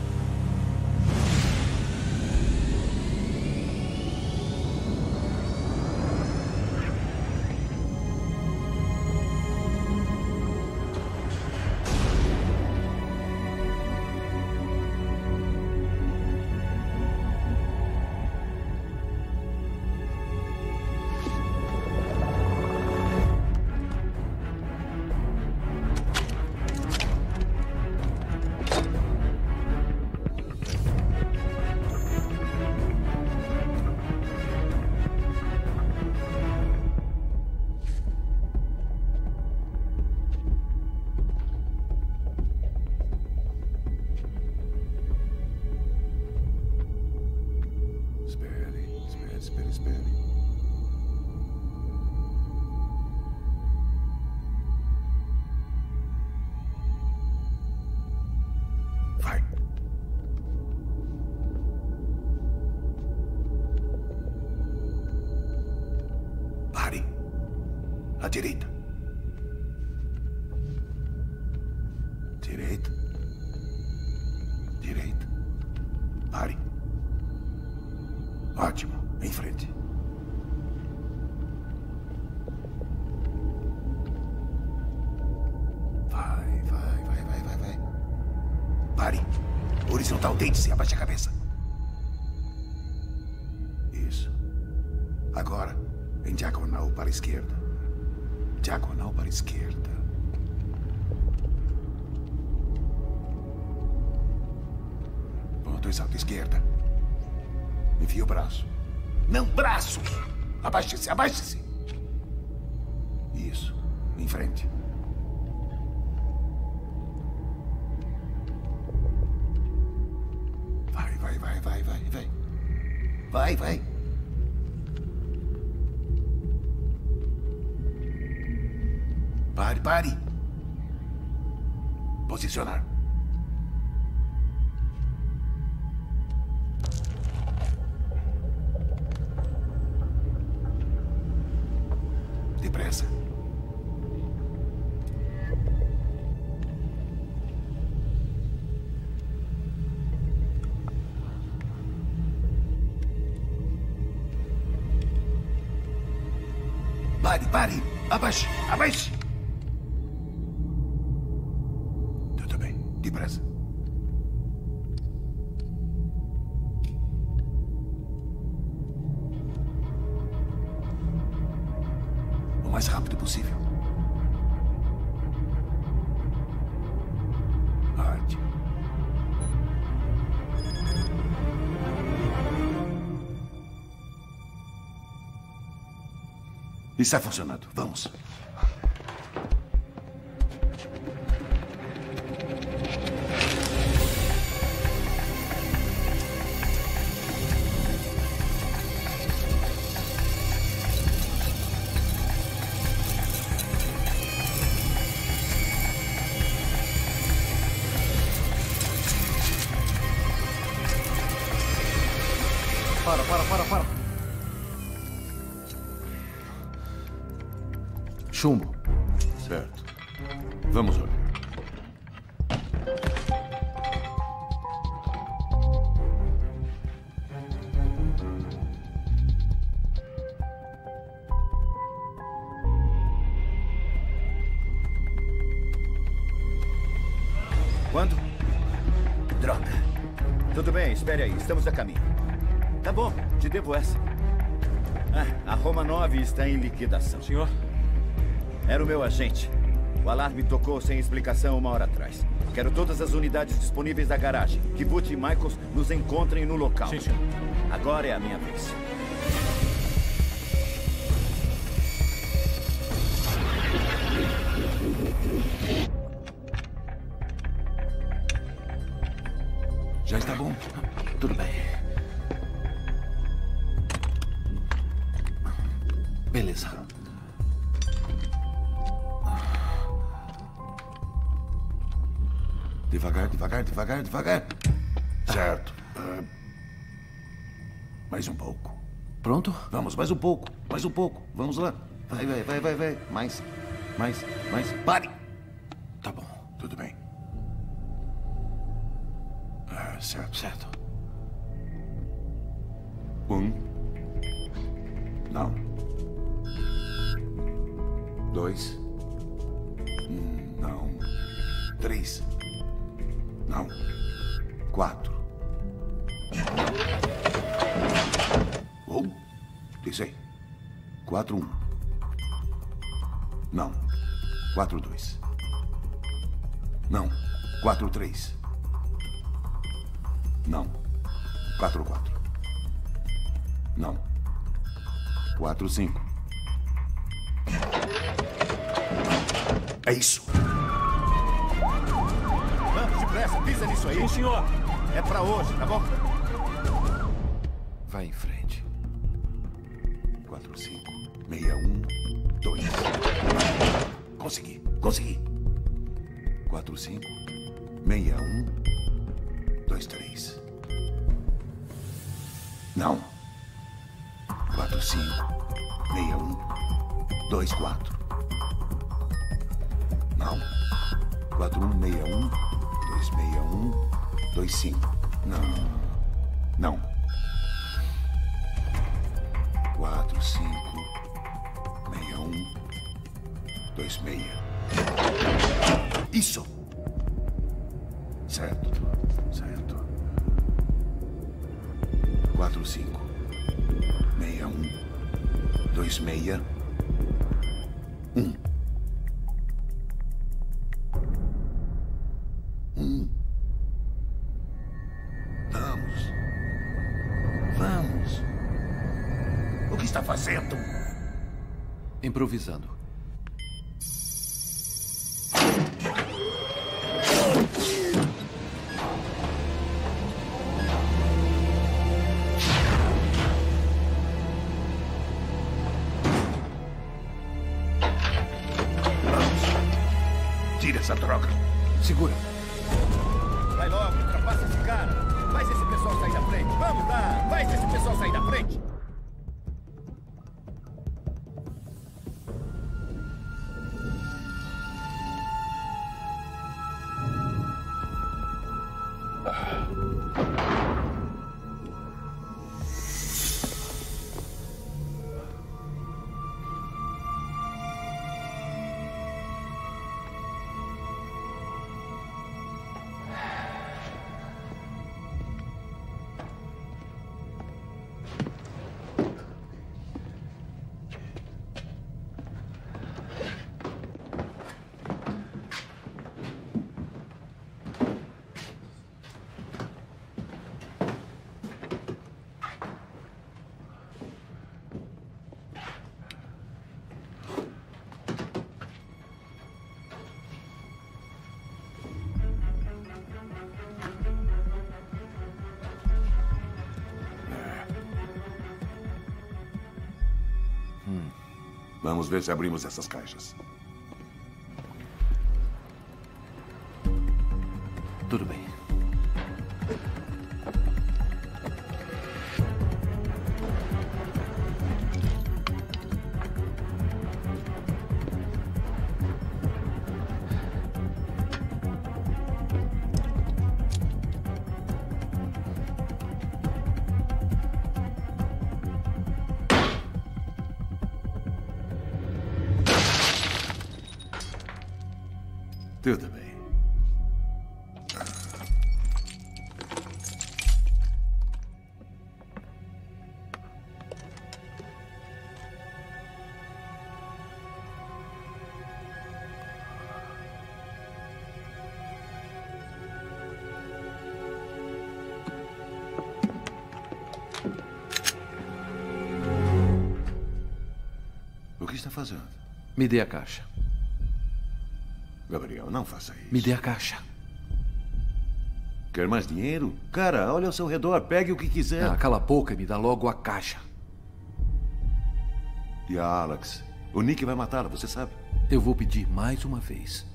Espere, espere. Vai. Pare. À direita. Direita. Direita. Pare. Ótimo. Em frente. Vai, vai, vai, vai, vai, vai. Pare. Horizontal, deite-se, abaixe a cabeça. Isso. Agora, em diagonal para a esquerda. Diagonal para a esquerda. Ponto exato, esquerda. Enfia o braço. Não, braços! Abaixe-se, abaixe-se! Isso. Em frente. Vai, vai, vai, vai, vai, vai. Vai, vai. Pare, pare. Posicionar. Depressa. Pare, pare. Abaixe, abaixe. Tudo bem. Depressa. O mais rápido possível. Ótimo. Está funcionando. Vamos. Para, para, para, para. Chumbo. Certo. Vamos olhar. Quando? Droga. Tudo bem, espere aí. Estamos a caminho. Tá bom, te devo essa. Ah, a Romanov está em liquidação. Senhor? Era o meu agente. O alarme tocou sem explicação uma hora atrás. Quero todas as unidades disponíveis da garagem. Kibbutz e Michaels nos encontrem no local. Sim, senhor. Agora é a minha vez. Já está bom? Tudo bem. Beleza. Devagar, devagar, devagar, devagar. Certo. Ah, mais um pouco. Pronto? Vamos, mais um pouco. Mais um pouco. Vamos lá. Vai, vai, vai, vai, vai. Mais. Mais, mais. Pare! Tá bom. Tudo bem. Ah, certo. Certo. Um. Não. Dois. Hum, Não. Três. Não. Quatro. Oh, isso aí. Quatro, um. Não. Quatro, dois. Não. Quatro, três. Não. Quatro, quatro. Não. Quatro, cinco. É isso. Vamos, depressa, pisa nisso aí. Sim, senhor. É pra hoje, tá bom? Vai em frente. Quatro, cinco, meia, um, dois. Consegui, consegui. Quatro, cinco, meia, um, dois, três. Não. Quatro, cinco, meia, um, dois, quatro. Não. Quatro, um, meia, um, dois, meia, um, dois, cinco. Não. Não. Quatro, cinco, meia, um, dois, meia. Isso. Certo. Certo. Quatro, cinco, meia, um, dois, meia, um. Um. Vamos. Vamos. O que está fazendo? Improvisando. Tira essa droga. Segura. Vai logo, ultrapassa esse cara. Faz esse pessoal sair da frente. Vamos lá, faz esse pessoal sair da frente. Vamos ver se abrimos essas caixas. Tudo bem. Tudo bem. O que está fazendo? Me dê a caixa. Gabriel, não faça isso. Me dê a caixa. Quer mais dinheiro? Cara, olha ao seu redor, pegue o que quiser. Ah, cala a boca e me dá logo a caixa. E a Alex? O Nick vai matá-la, você sabe? Eu vou pedir mais uma vez.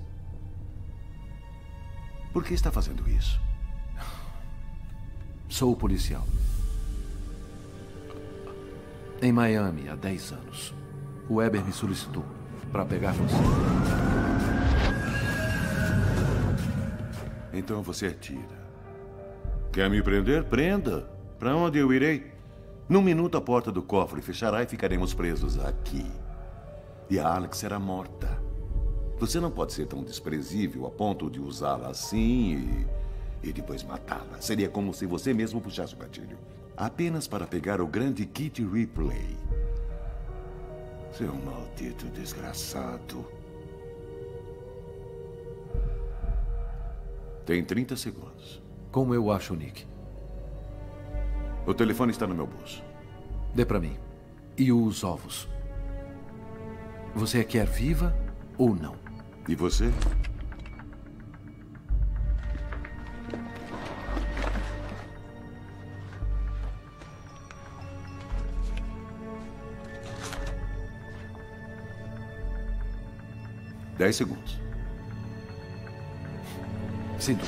Por que está fazendo isso? Sou policial. Em Miami, há dez anos. O Weber me solicitou para pegar você. Então você atira. Quer me prender? Prenda. Para onde eu irei? Num minuto a porta do cofre fechará e ficaremos presos aqui. E a Alex será morta. Você não pode ser tão desprezível a ponto de usá-la assim e, e depois matá-la. Seria como se você mesmo puxasse o gatilho. Apenas para pegar o grande Kit Ripley. Seu maldito desgraçado. Tem trinta segundos. Como eu acho, Nick? O telefone está no meu bolso. Dê para mim. E os ovos? Você quer viva ou não? E você? Dez segundos. Sinto.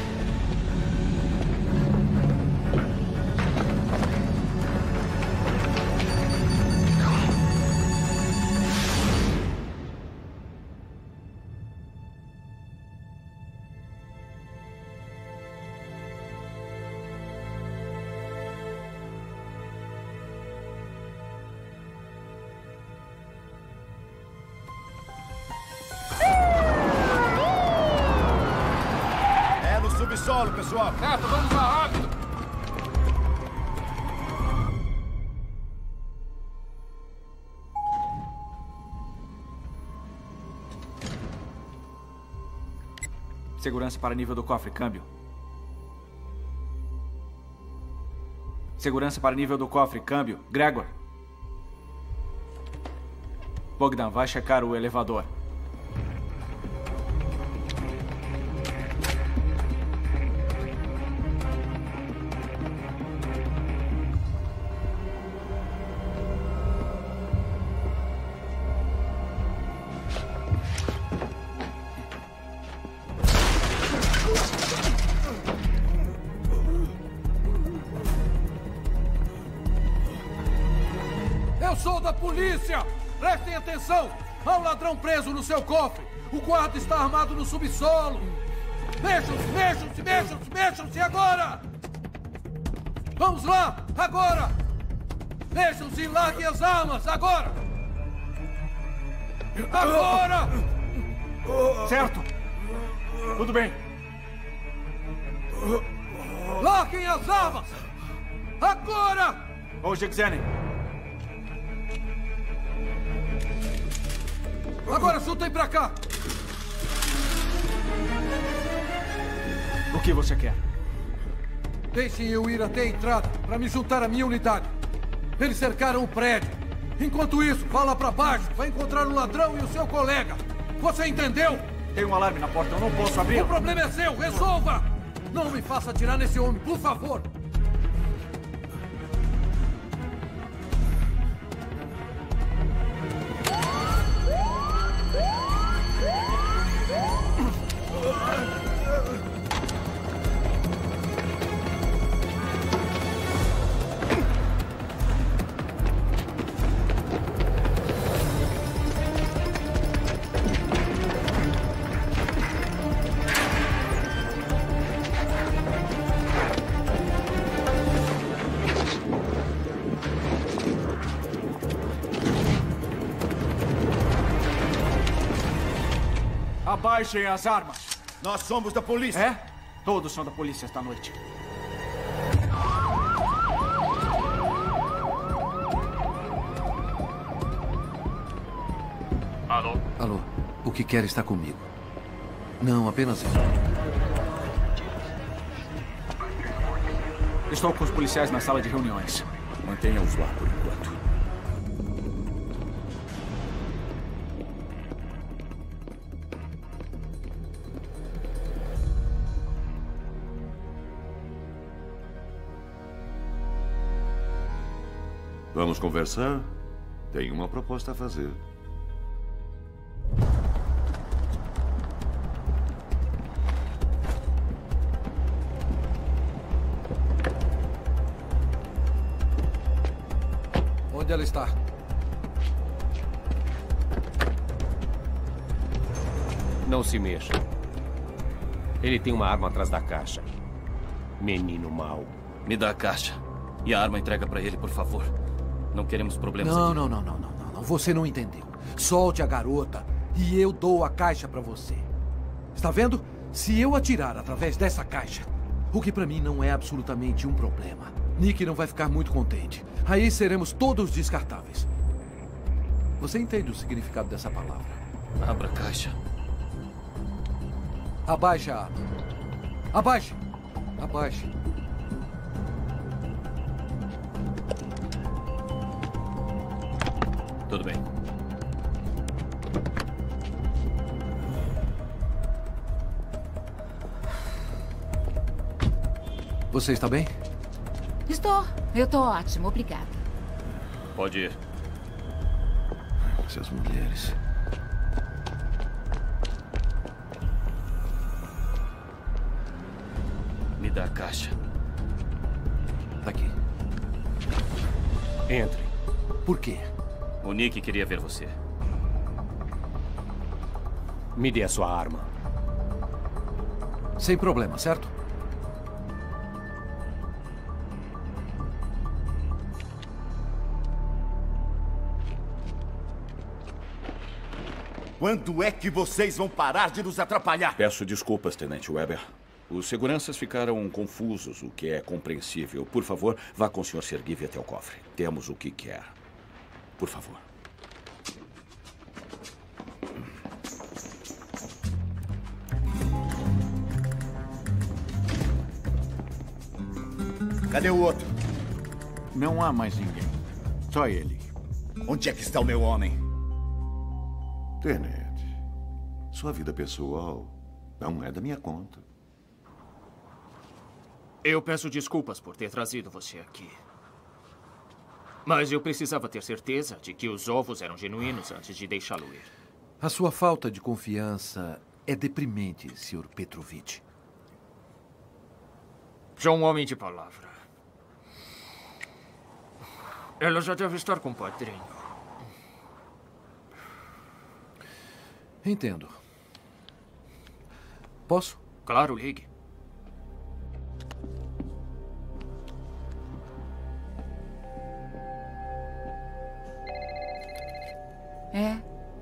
Subsolo, pessoal. Certo, vamos lá, rápido. Segurança para nível do cofre, câmbio. Segurança para nível do cofre, câmbio. Gregor. Bogdan, vai checar o elevador. Eu sou da polícia! Prestem atenção! Há um ladrão preso no seu cofre! O guarda está armado no subsolo! Mexam-se, mexam-se, mexam-se, mexam-se agora! Vamos lá, agora! Mexam-se e larguem as armas, agora! Agora! Certo! Tudo bem. Larguem as armas! Agora! Ô, Jexene. Agora chutem pra cá! O que você quer? Deixem eu ir até a entrada para me juntar à minha unidade. Eles cercaram o prédio. Enquanto isso, vá lá pra baixo. Vai encontrar o ladrão e o seu colega. Você entendeu? Tem um alarme na porta, eu não posso abrir. O problema é seu, resolva! Não me faça atirar nesse homem, por favor! Baixem as armas. Nós somos da polícia. É? Todos são da polícia esta noite. Alô? Alô, o que quer está comigo? Não, apenas eu. Estou com os policiais na sala de reuniões. Mantenha-os lá por enquanto. Vamos conversar? Tenho uma proposta a fazer. Onde ela está? Não se mexa. Ele tem uma arma atrás da caixa. Menino mau. Me dá a caixa. E a arma entrega pra ele, por favor. Não queremos problemas Não, aqui. não, não, não, não, não, não. Você não entendeu. Solte a garota e eu dou a caixa pra você. Está vendo? Se eu atirar através dessa caixa, o que pra mim não é absolutamente um problema, Nick não vai ficar muito contente. Aí seremos todos descartáveis. Você entende o significado dessa palavra? Abra a caixa. Abaixe a arma. Abaixe. Abaixe. Tudo bem. Você está bem? Estou. Eu estou ótimo, obrigada. Pode ir. Essas mulheres. Me dá a caixa. Tá aqui. Entre. Por quê? O Nick queria ver você. Me dê a sua arma. Sem problema, certo? Quando é que vocês vão parar de nos atrapalhar? Peço desculpas, Tenente Weber. Os seguranças ficaram confusos, o que é compreensível. Por favor, vá com o senhor Sergive até o cofre. Temos o que quer. Por favor. Cadê o outro? Não há mais ninguém. Só ele. Onde é que está o meu homem? Tenente, sua vida pessoal não é da minha conta. Eu peço desculpas por ter trazido você aqui. Mas eu precisava ter certeza de que os ovos eram genuínos antes de deixá-lo ir. A sua falta de confiança é deprimente, senhor Petrovich. Sou um homem de palavra. Ela já deve estar com o padrinho. Entendo. Posso? Claro, ligue. É?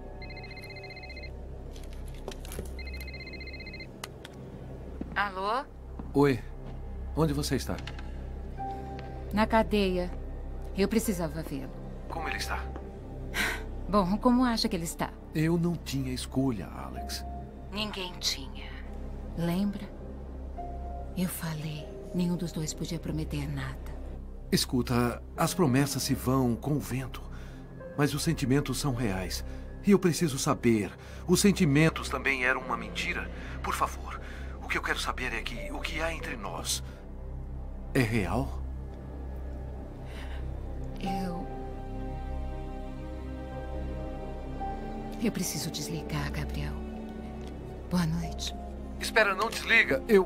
Alô? Oi. Onde você está? Na cadeia. Eu precisava vê-lo. Como ele está? Bom, como acha que ele está? Eu não tinha escolha, Alex. Ninguém tinha. Lembra? Eu falei. Nenhum dos dois podia prometer nada. Escuta, as promessas se vão com o vento. Mas os sentimentos são reais. E eu preciso saber. Os sentimentos também eram uma mentira? Por favor, o que eu quero saber é que o que há entre nós é real? Eu... Eu preciso desligar, Gabriel. Boa noite. Espera, não desliga. Eu...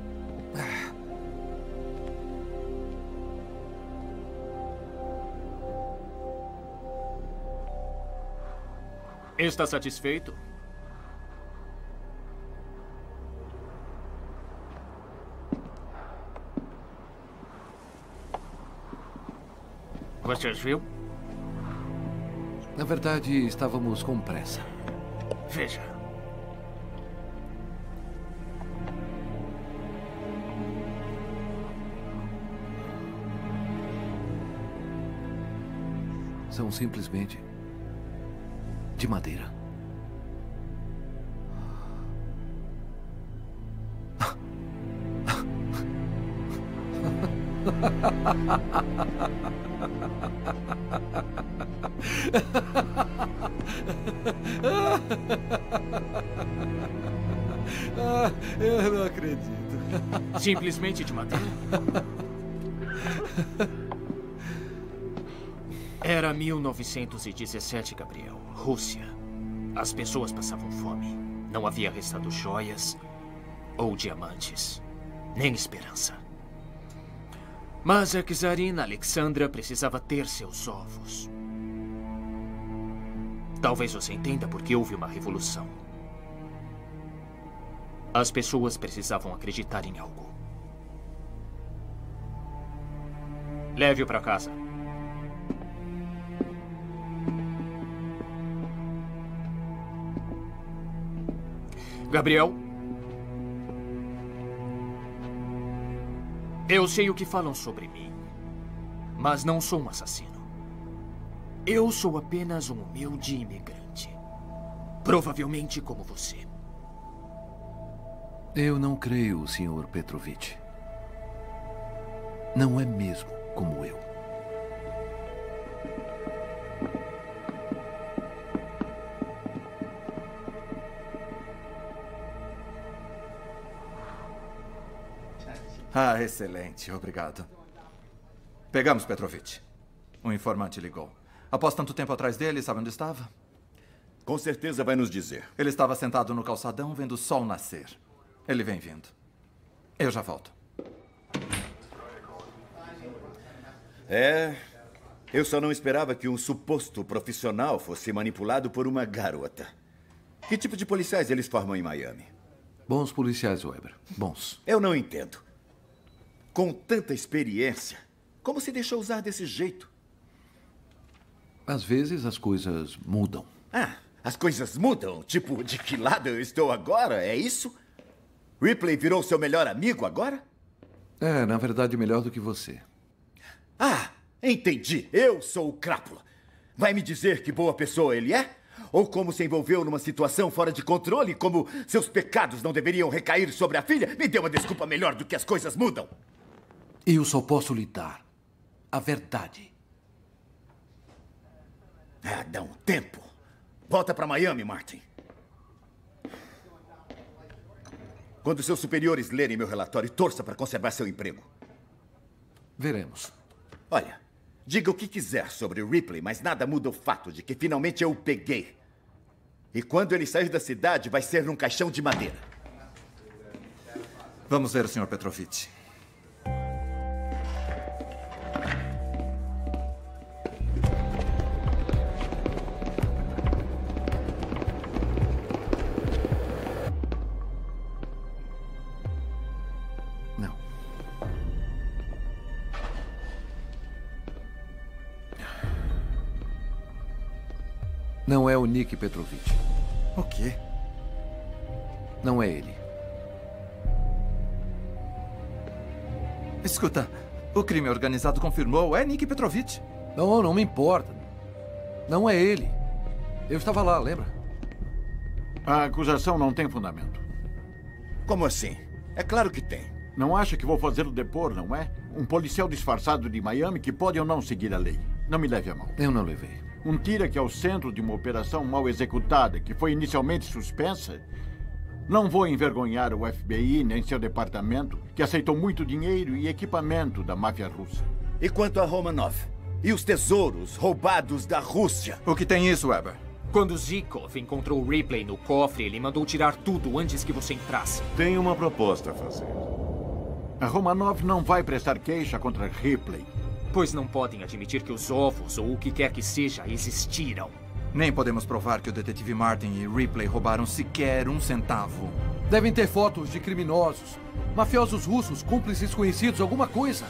Está satisfeito? Você viu? Na verdade, estávamos com pressa. Veja. são simplesmente de madeira. Ah, eu não acredito. Simplesmente de madeira? Era mil novecentos e dezessete, Gabriel. Rússia. As pessoas passavam fome. Não havia restado joias ou diamantes. Nem esperança. Mas a czarina Alexandra precisava ter seus ovos. Talvez você entenda por que houve uma revolução. As pessoas precisavam acreditar em algo. Leve-o para casa. Gabriel? Eu sei o que falam sobre mim, mas não sou um assassino. Eu sou apenas um humilde imigrante. Provavelmente como você. Eu não creio, senhor Petrovich. Não é mesmo como eu. Ah, excelente. Obrigado. Pegamos Petrovich. O informante ligou. Após tanto tempo atrás dele, sabe onde estava? Com certeza vai nos dizer. Ele estava sentado no calçadão vendo o sol nascer. Ele vem vindo. Eu já volto. É... Eu só não esperava que um suposto profissional fosse manipulado por uma garota. Que tipo de policiais eles formam em Miami? Bons policiais, Weber. Bons. Eu não entendo. Com tanta experiência, como se deixou usar desse jeito? Às vezes as coisas mudam. Ah, as coisas mudam? Tipo, de que lado eu estou agora? É isso? Ripley virou seu melhor amigo agora? É, na verdade, melhor do que você. Ah, entendi. Eu sou o Crápula. Vai me dizer que boa pessoa ele é? Ou como se envolveu numa situação fora de controle, como seus pecados não deveriam recair sobre a filha? Me dê uma desculpa melhor do que as coisas mudam. Eu só posso lhe dar a verdade. Ah, dá um tempo. Volta para Miami, Martin. Quando seus superiores lerem meu relatório, torça para conservar seu emprego. Veremos. Olha, diga o que quiser sobre o Ripley, mas nada muda o fato de que finalmente eu o peguei. E quando ele sair da cidade, vai ser num caixão de madeira. Vamos ver o senhor Petrovich. Não é o Nick Petrovich. O quê? Não é ele. Escuta, o crime organizado confirmou, é Nick Petrovich. Não, não me importa. Não é ele. Eu estava lá, lembra? A acusação não tem fundamento. Como assim? É claro que tem. Não acha que vou fazê-lo depor, não é? Um policial disfarçado de Miami que pode ou não seguir a lei. Não me leve a mão. Eu não levei. Um tira que é o centro de uma operação mal executada, que foi inicialmente suspensa. Não vou envergonhar o F B I nem seu departamento, que aceitou muito dinheiro e equipamento da máfia russa. E quanto a Romanov? E os tesouros roubados da Rússia? O que tem isso, Weber? Quando Zhikov encontrou o Ripley no cofre, ele mandou tirar tudo antes que você entrasse. Tenho uma proposta a fazer. A Romanov não vai prestar queixa contra Ripley. Pois não podem admitir que os ovos, ou o que quer que seja, existiram. Nem podemos provar que o detetive Martin e Ripley roubaram sequer um centavo. Devem ter fotos de criminosos, mafiosos russos, cúmplices conhecidos, alguma coisa.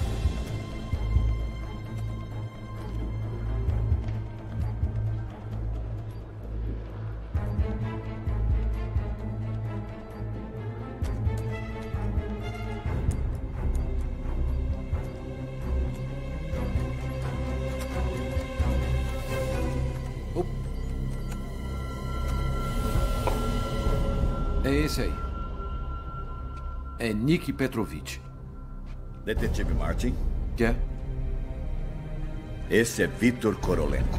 É esse aí. É Nick Petrovich. Detetive Martin. Quer? Esse é Vitor Korolenko.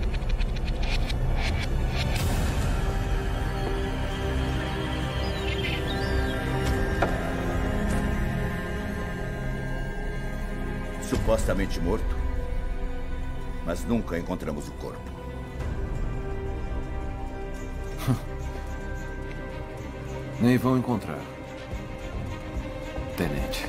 Supostamente morto, mas nunca encontramos o corpo. Nem vão encontrar. Tenente.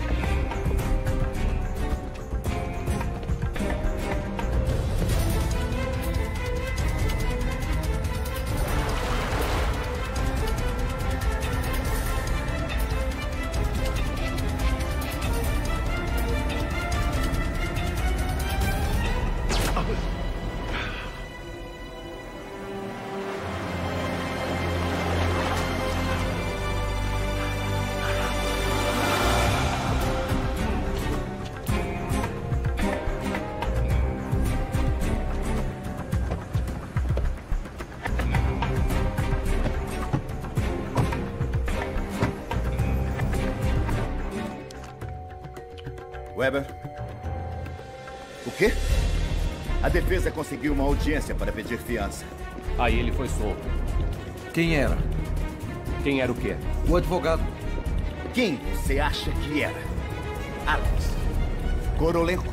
Weber? O quê? A defesa conseguiu uma audiência para pedir fiança. Aí ele foi solto. Quem era? Quem era o quê? O advogado. Quem você acha que era? Alex Korolenko.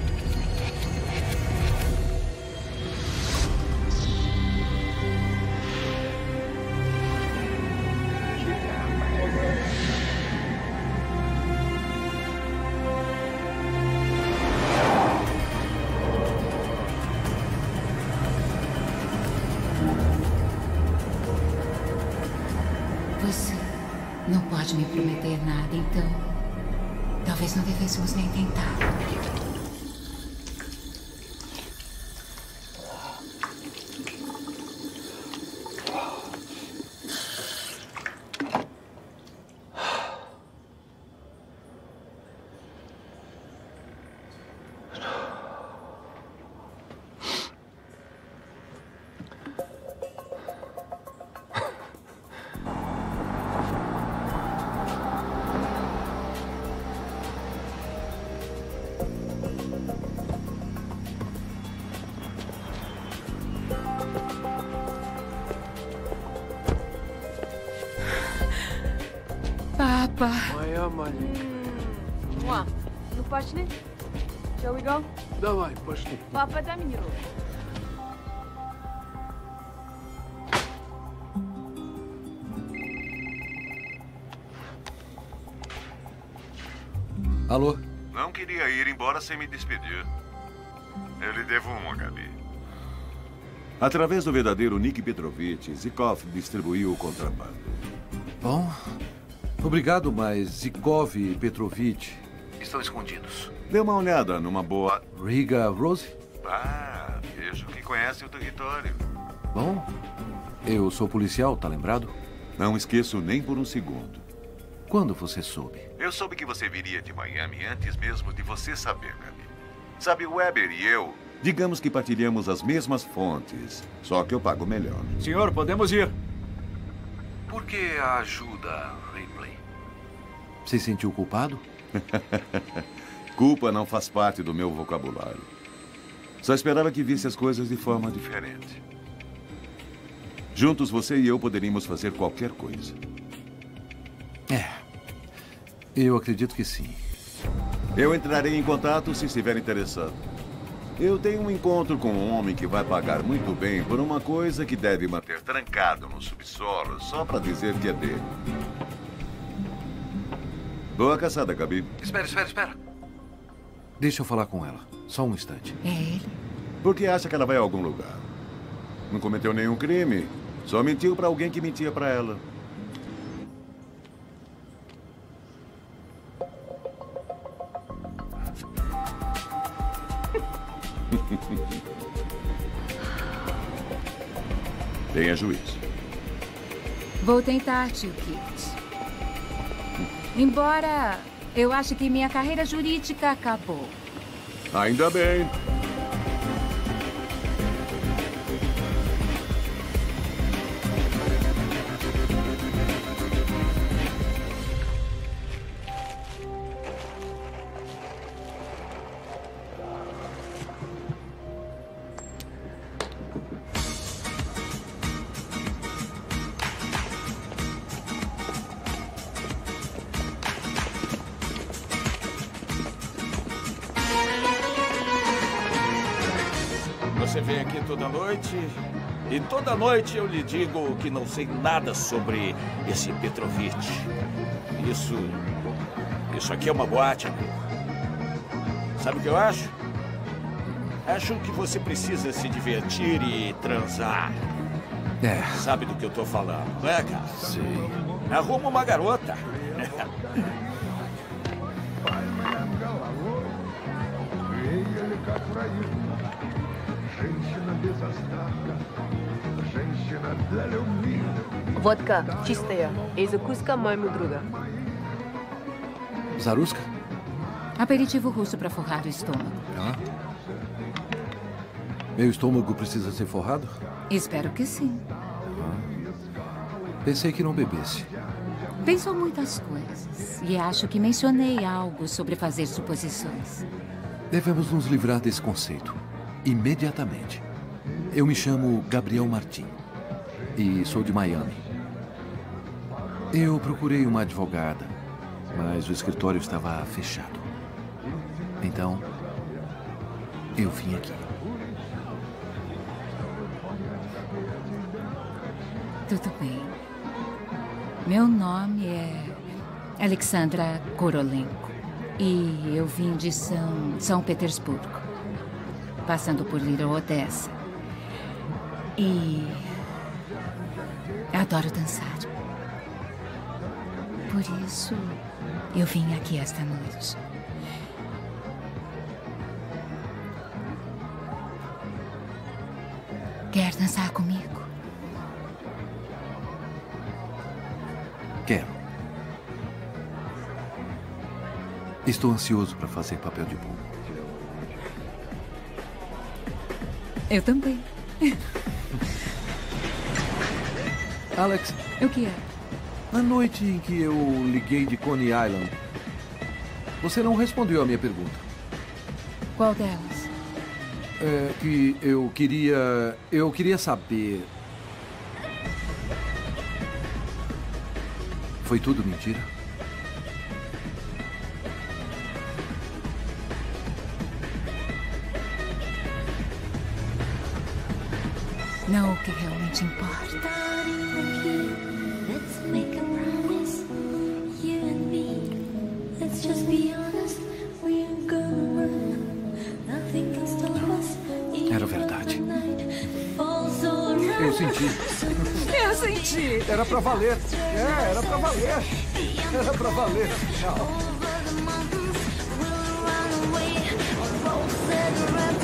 Você não pode me prometer nada, então talvez não devêssemos nem tentar. Papa. Моя маленькая. Муа, ну пошли. Shall we go? Давай, пошли. Папа, дай мне руку. Alô? Não queria ir embora sem me despedir. Eu lhe devo uma, Gabi. Através do verdadeiro Nick Petrovich, Zikov distribuiu o contrabando. Bom, obrigado, mas Zikov e Petrovich Estão escondidos. Dê uma olhada numa boa... Riga Rose? Ah, vejo que conhece o território. Bom, eu sou policial, tá lembrado? Não esqueço nem por um segundo. Quando você soube? Eu soube que você viria de Miami antes mesmo de você saber, Gabi. Sabe, Weber e eu, digamos que partilhamos as mesmas fontes, só que eu pago melhor. Senhor, podemos ir. Por que a ajuda, Ripley? Se sentiu culpado? Culpa não faz parte do meu vocabulário. Só esperava que visse as coisas de forma diferente. Juntos, você e eu poderíamos fazer qualquer coisa. É. Eu acredito que sim. Eu entrarei em contato se estiver interessado. Eu tenho um encontro com um homem que vai pagar muito bem por uma coisa que deve manter trancado no subsolo só para dizer que é dele. Boa caçada, Gabi. Espera, espera, espera. Deixa eu falar com ela. Só um instante. É ele? Por que acha que ela vai a algum lugar? Não cometeu nenhum crime. Só mentiu para alguém que mentia para ela. Tenha juízo. Vou tentar, tio Kit. Embora eu ache que minha carreira jurídica acabou. Ainda bem. você vem aqui toda noite e toda noite eu lhe digo que não sei nada sobre esse Petrovich. Isso... Isso aqui é uma boate, amigo. Sabe o que eu acho? Acho que você precisa se divertir e transar. É. Sabe do que eu tô falando, não é, cara? Sim. Arruma uma garota. Водка чистая и закуска моему друга. Zaruska? Aperitivo russo para forrar o estômago. Ah. Meu estômago precisa ser forrado? Espero que sim. Ah. Pensei que não bebesse. Pensou muitas coisas. E acho que mencionei algo sobre fazer suposições. Devemos nos livrar desse conceito. Imediatamente. Eu me chamo Gabriel Martim. E sou de Miami. Eu procurei uma advogada, mas o escritório estava fechado. Então, eu vim aqui. Tudo bem. Meu nome é Alexandra Korolenko. E eu vim de São, São Petersburgo, passando por Little Odessa. E adoro dançar. Por isso, eu vim aqui esta noite. Quer dançar comigo? Quero. Estou ansioso para fazer papel de bobo. Eu também. Alex. O que é? Na noite em que eu liguei de Coney Island, você não respondeu a minha pergunta. Qual delas? É que eu queria... Eu queria saber... Foi tudo mentira? Não o que realmente importa. Era verdade. Eu senti. Eu senti. Era pra valer. É, era pra valer. Era pra valer. Tchau.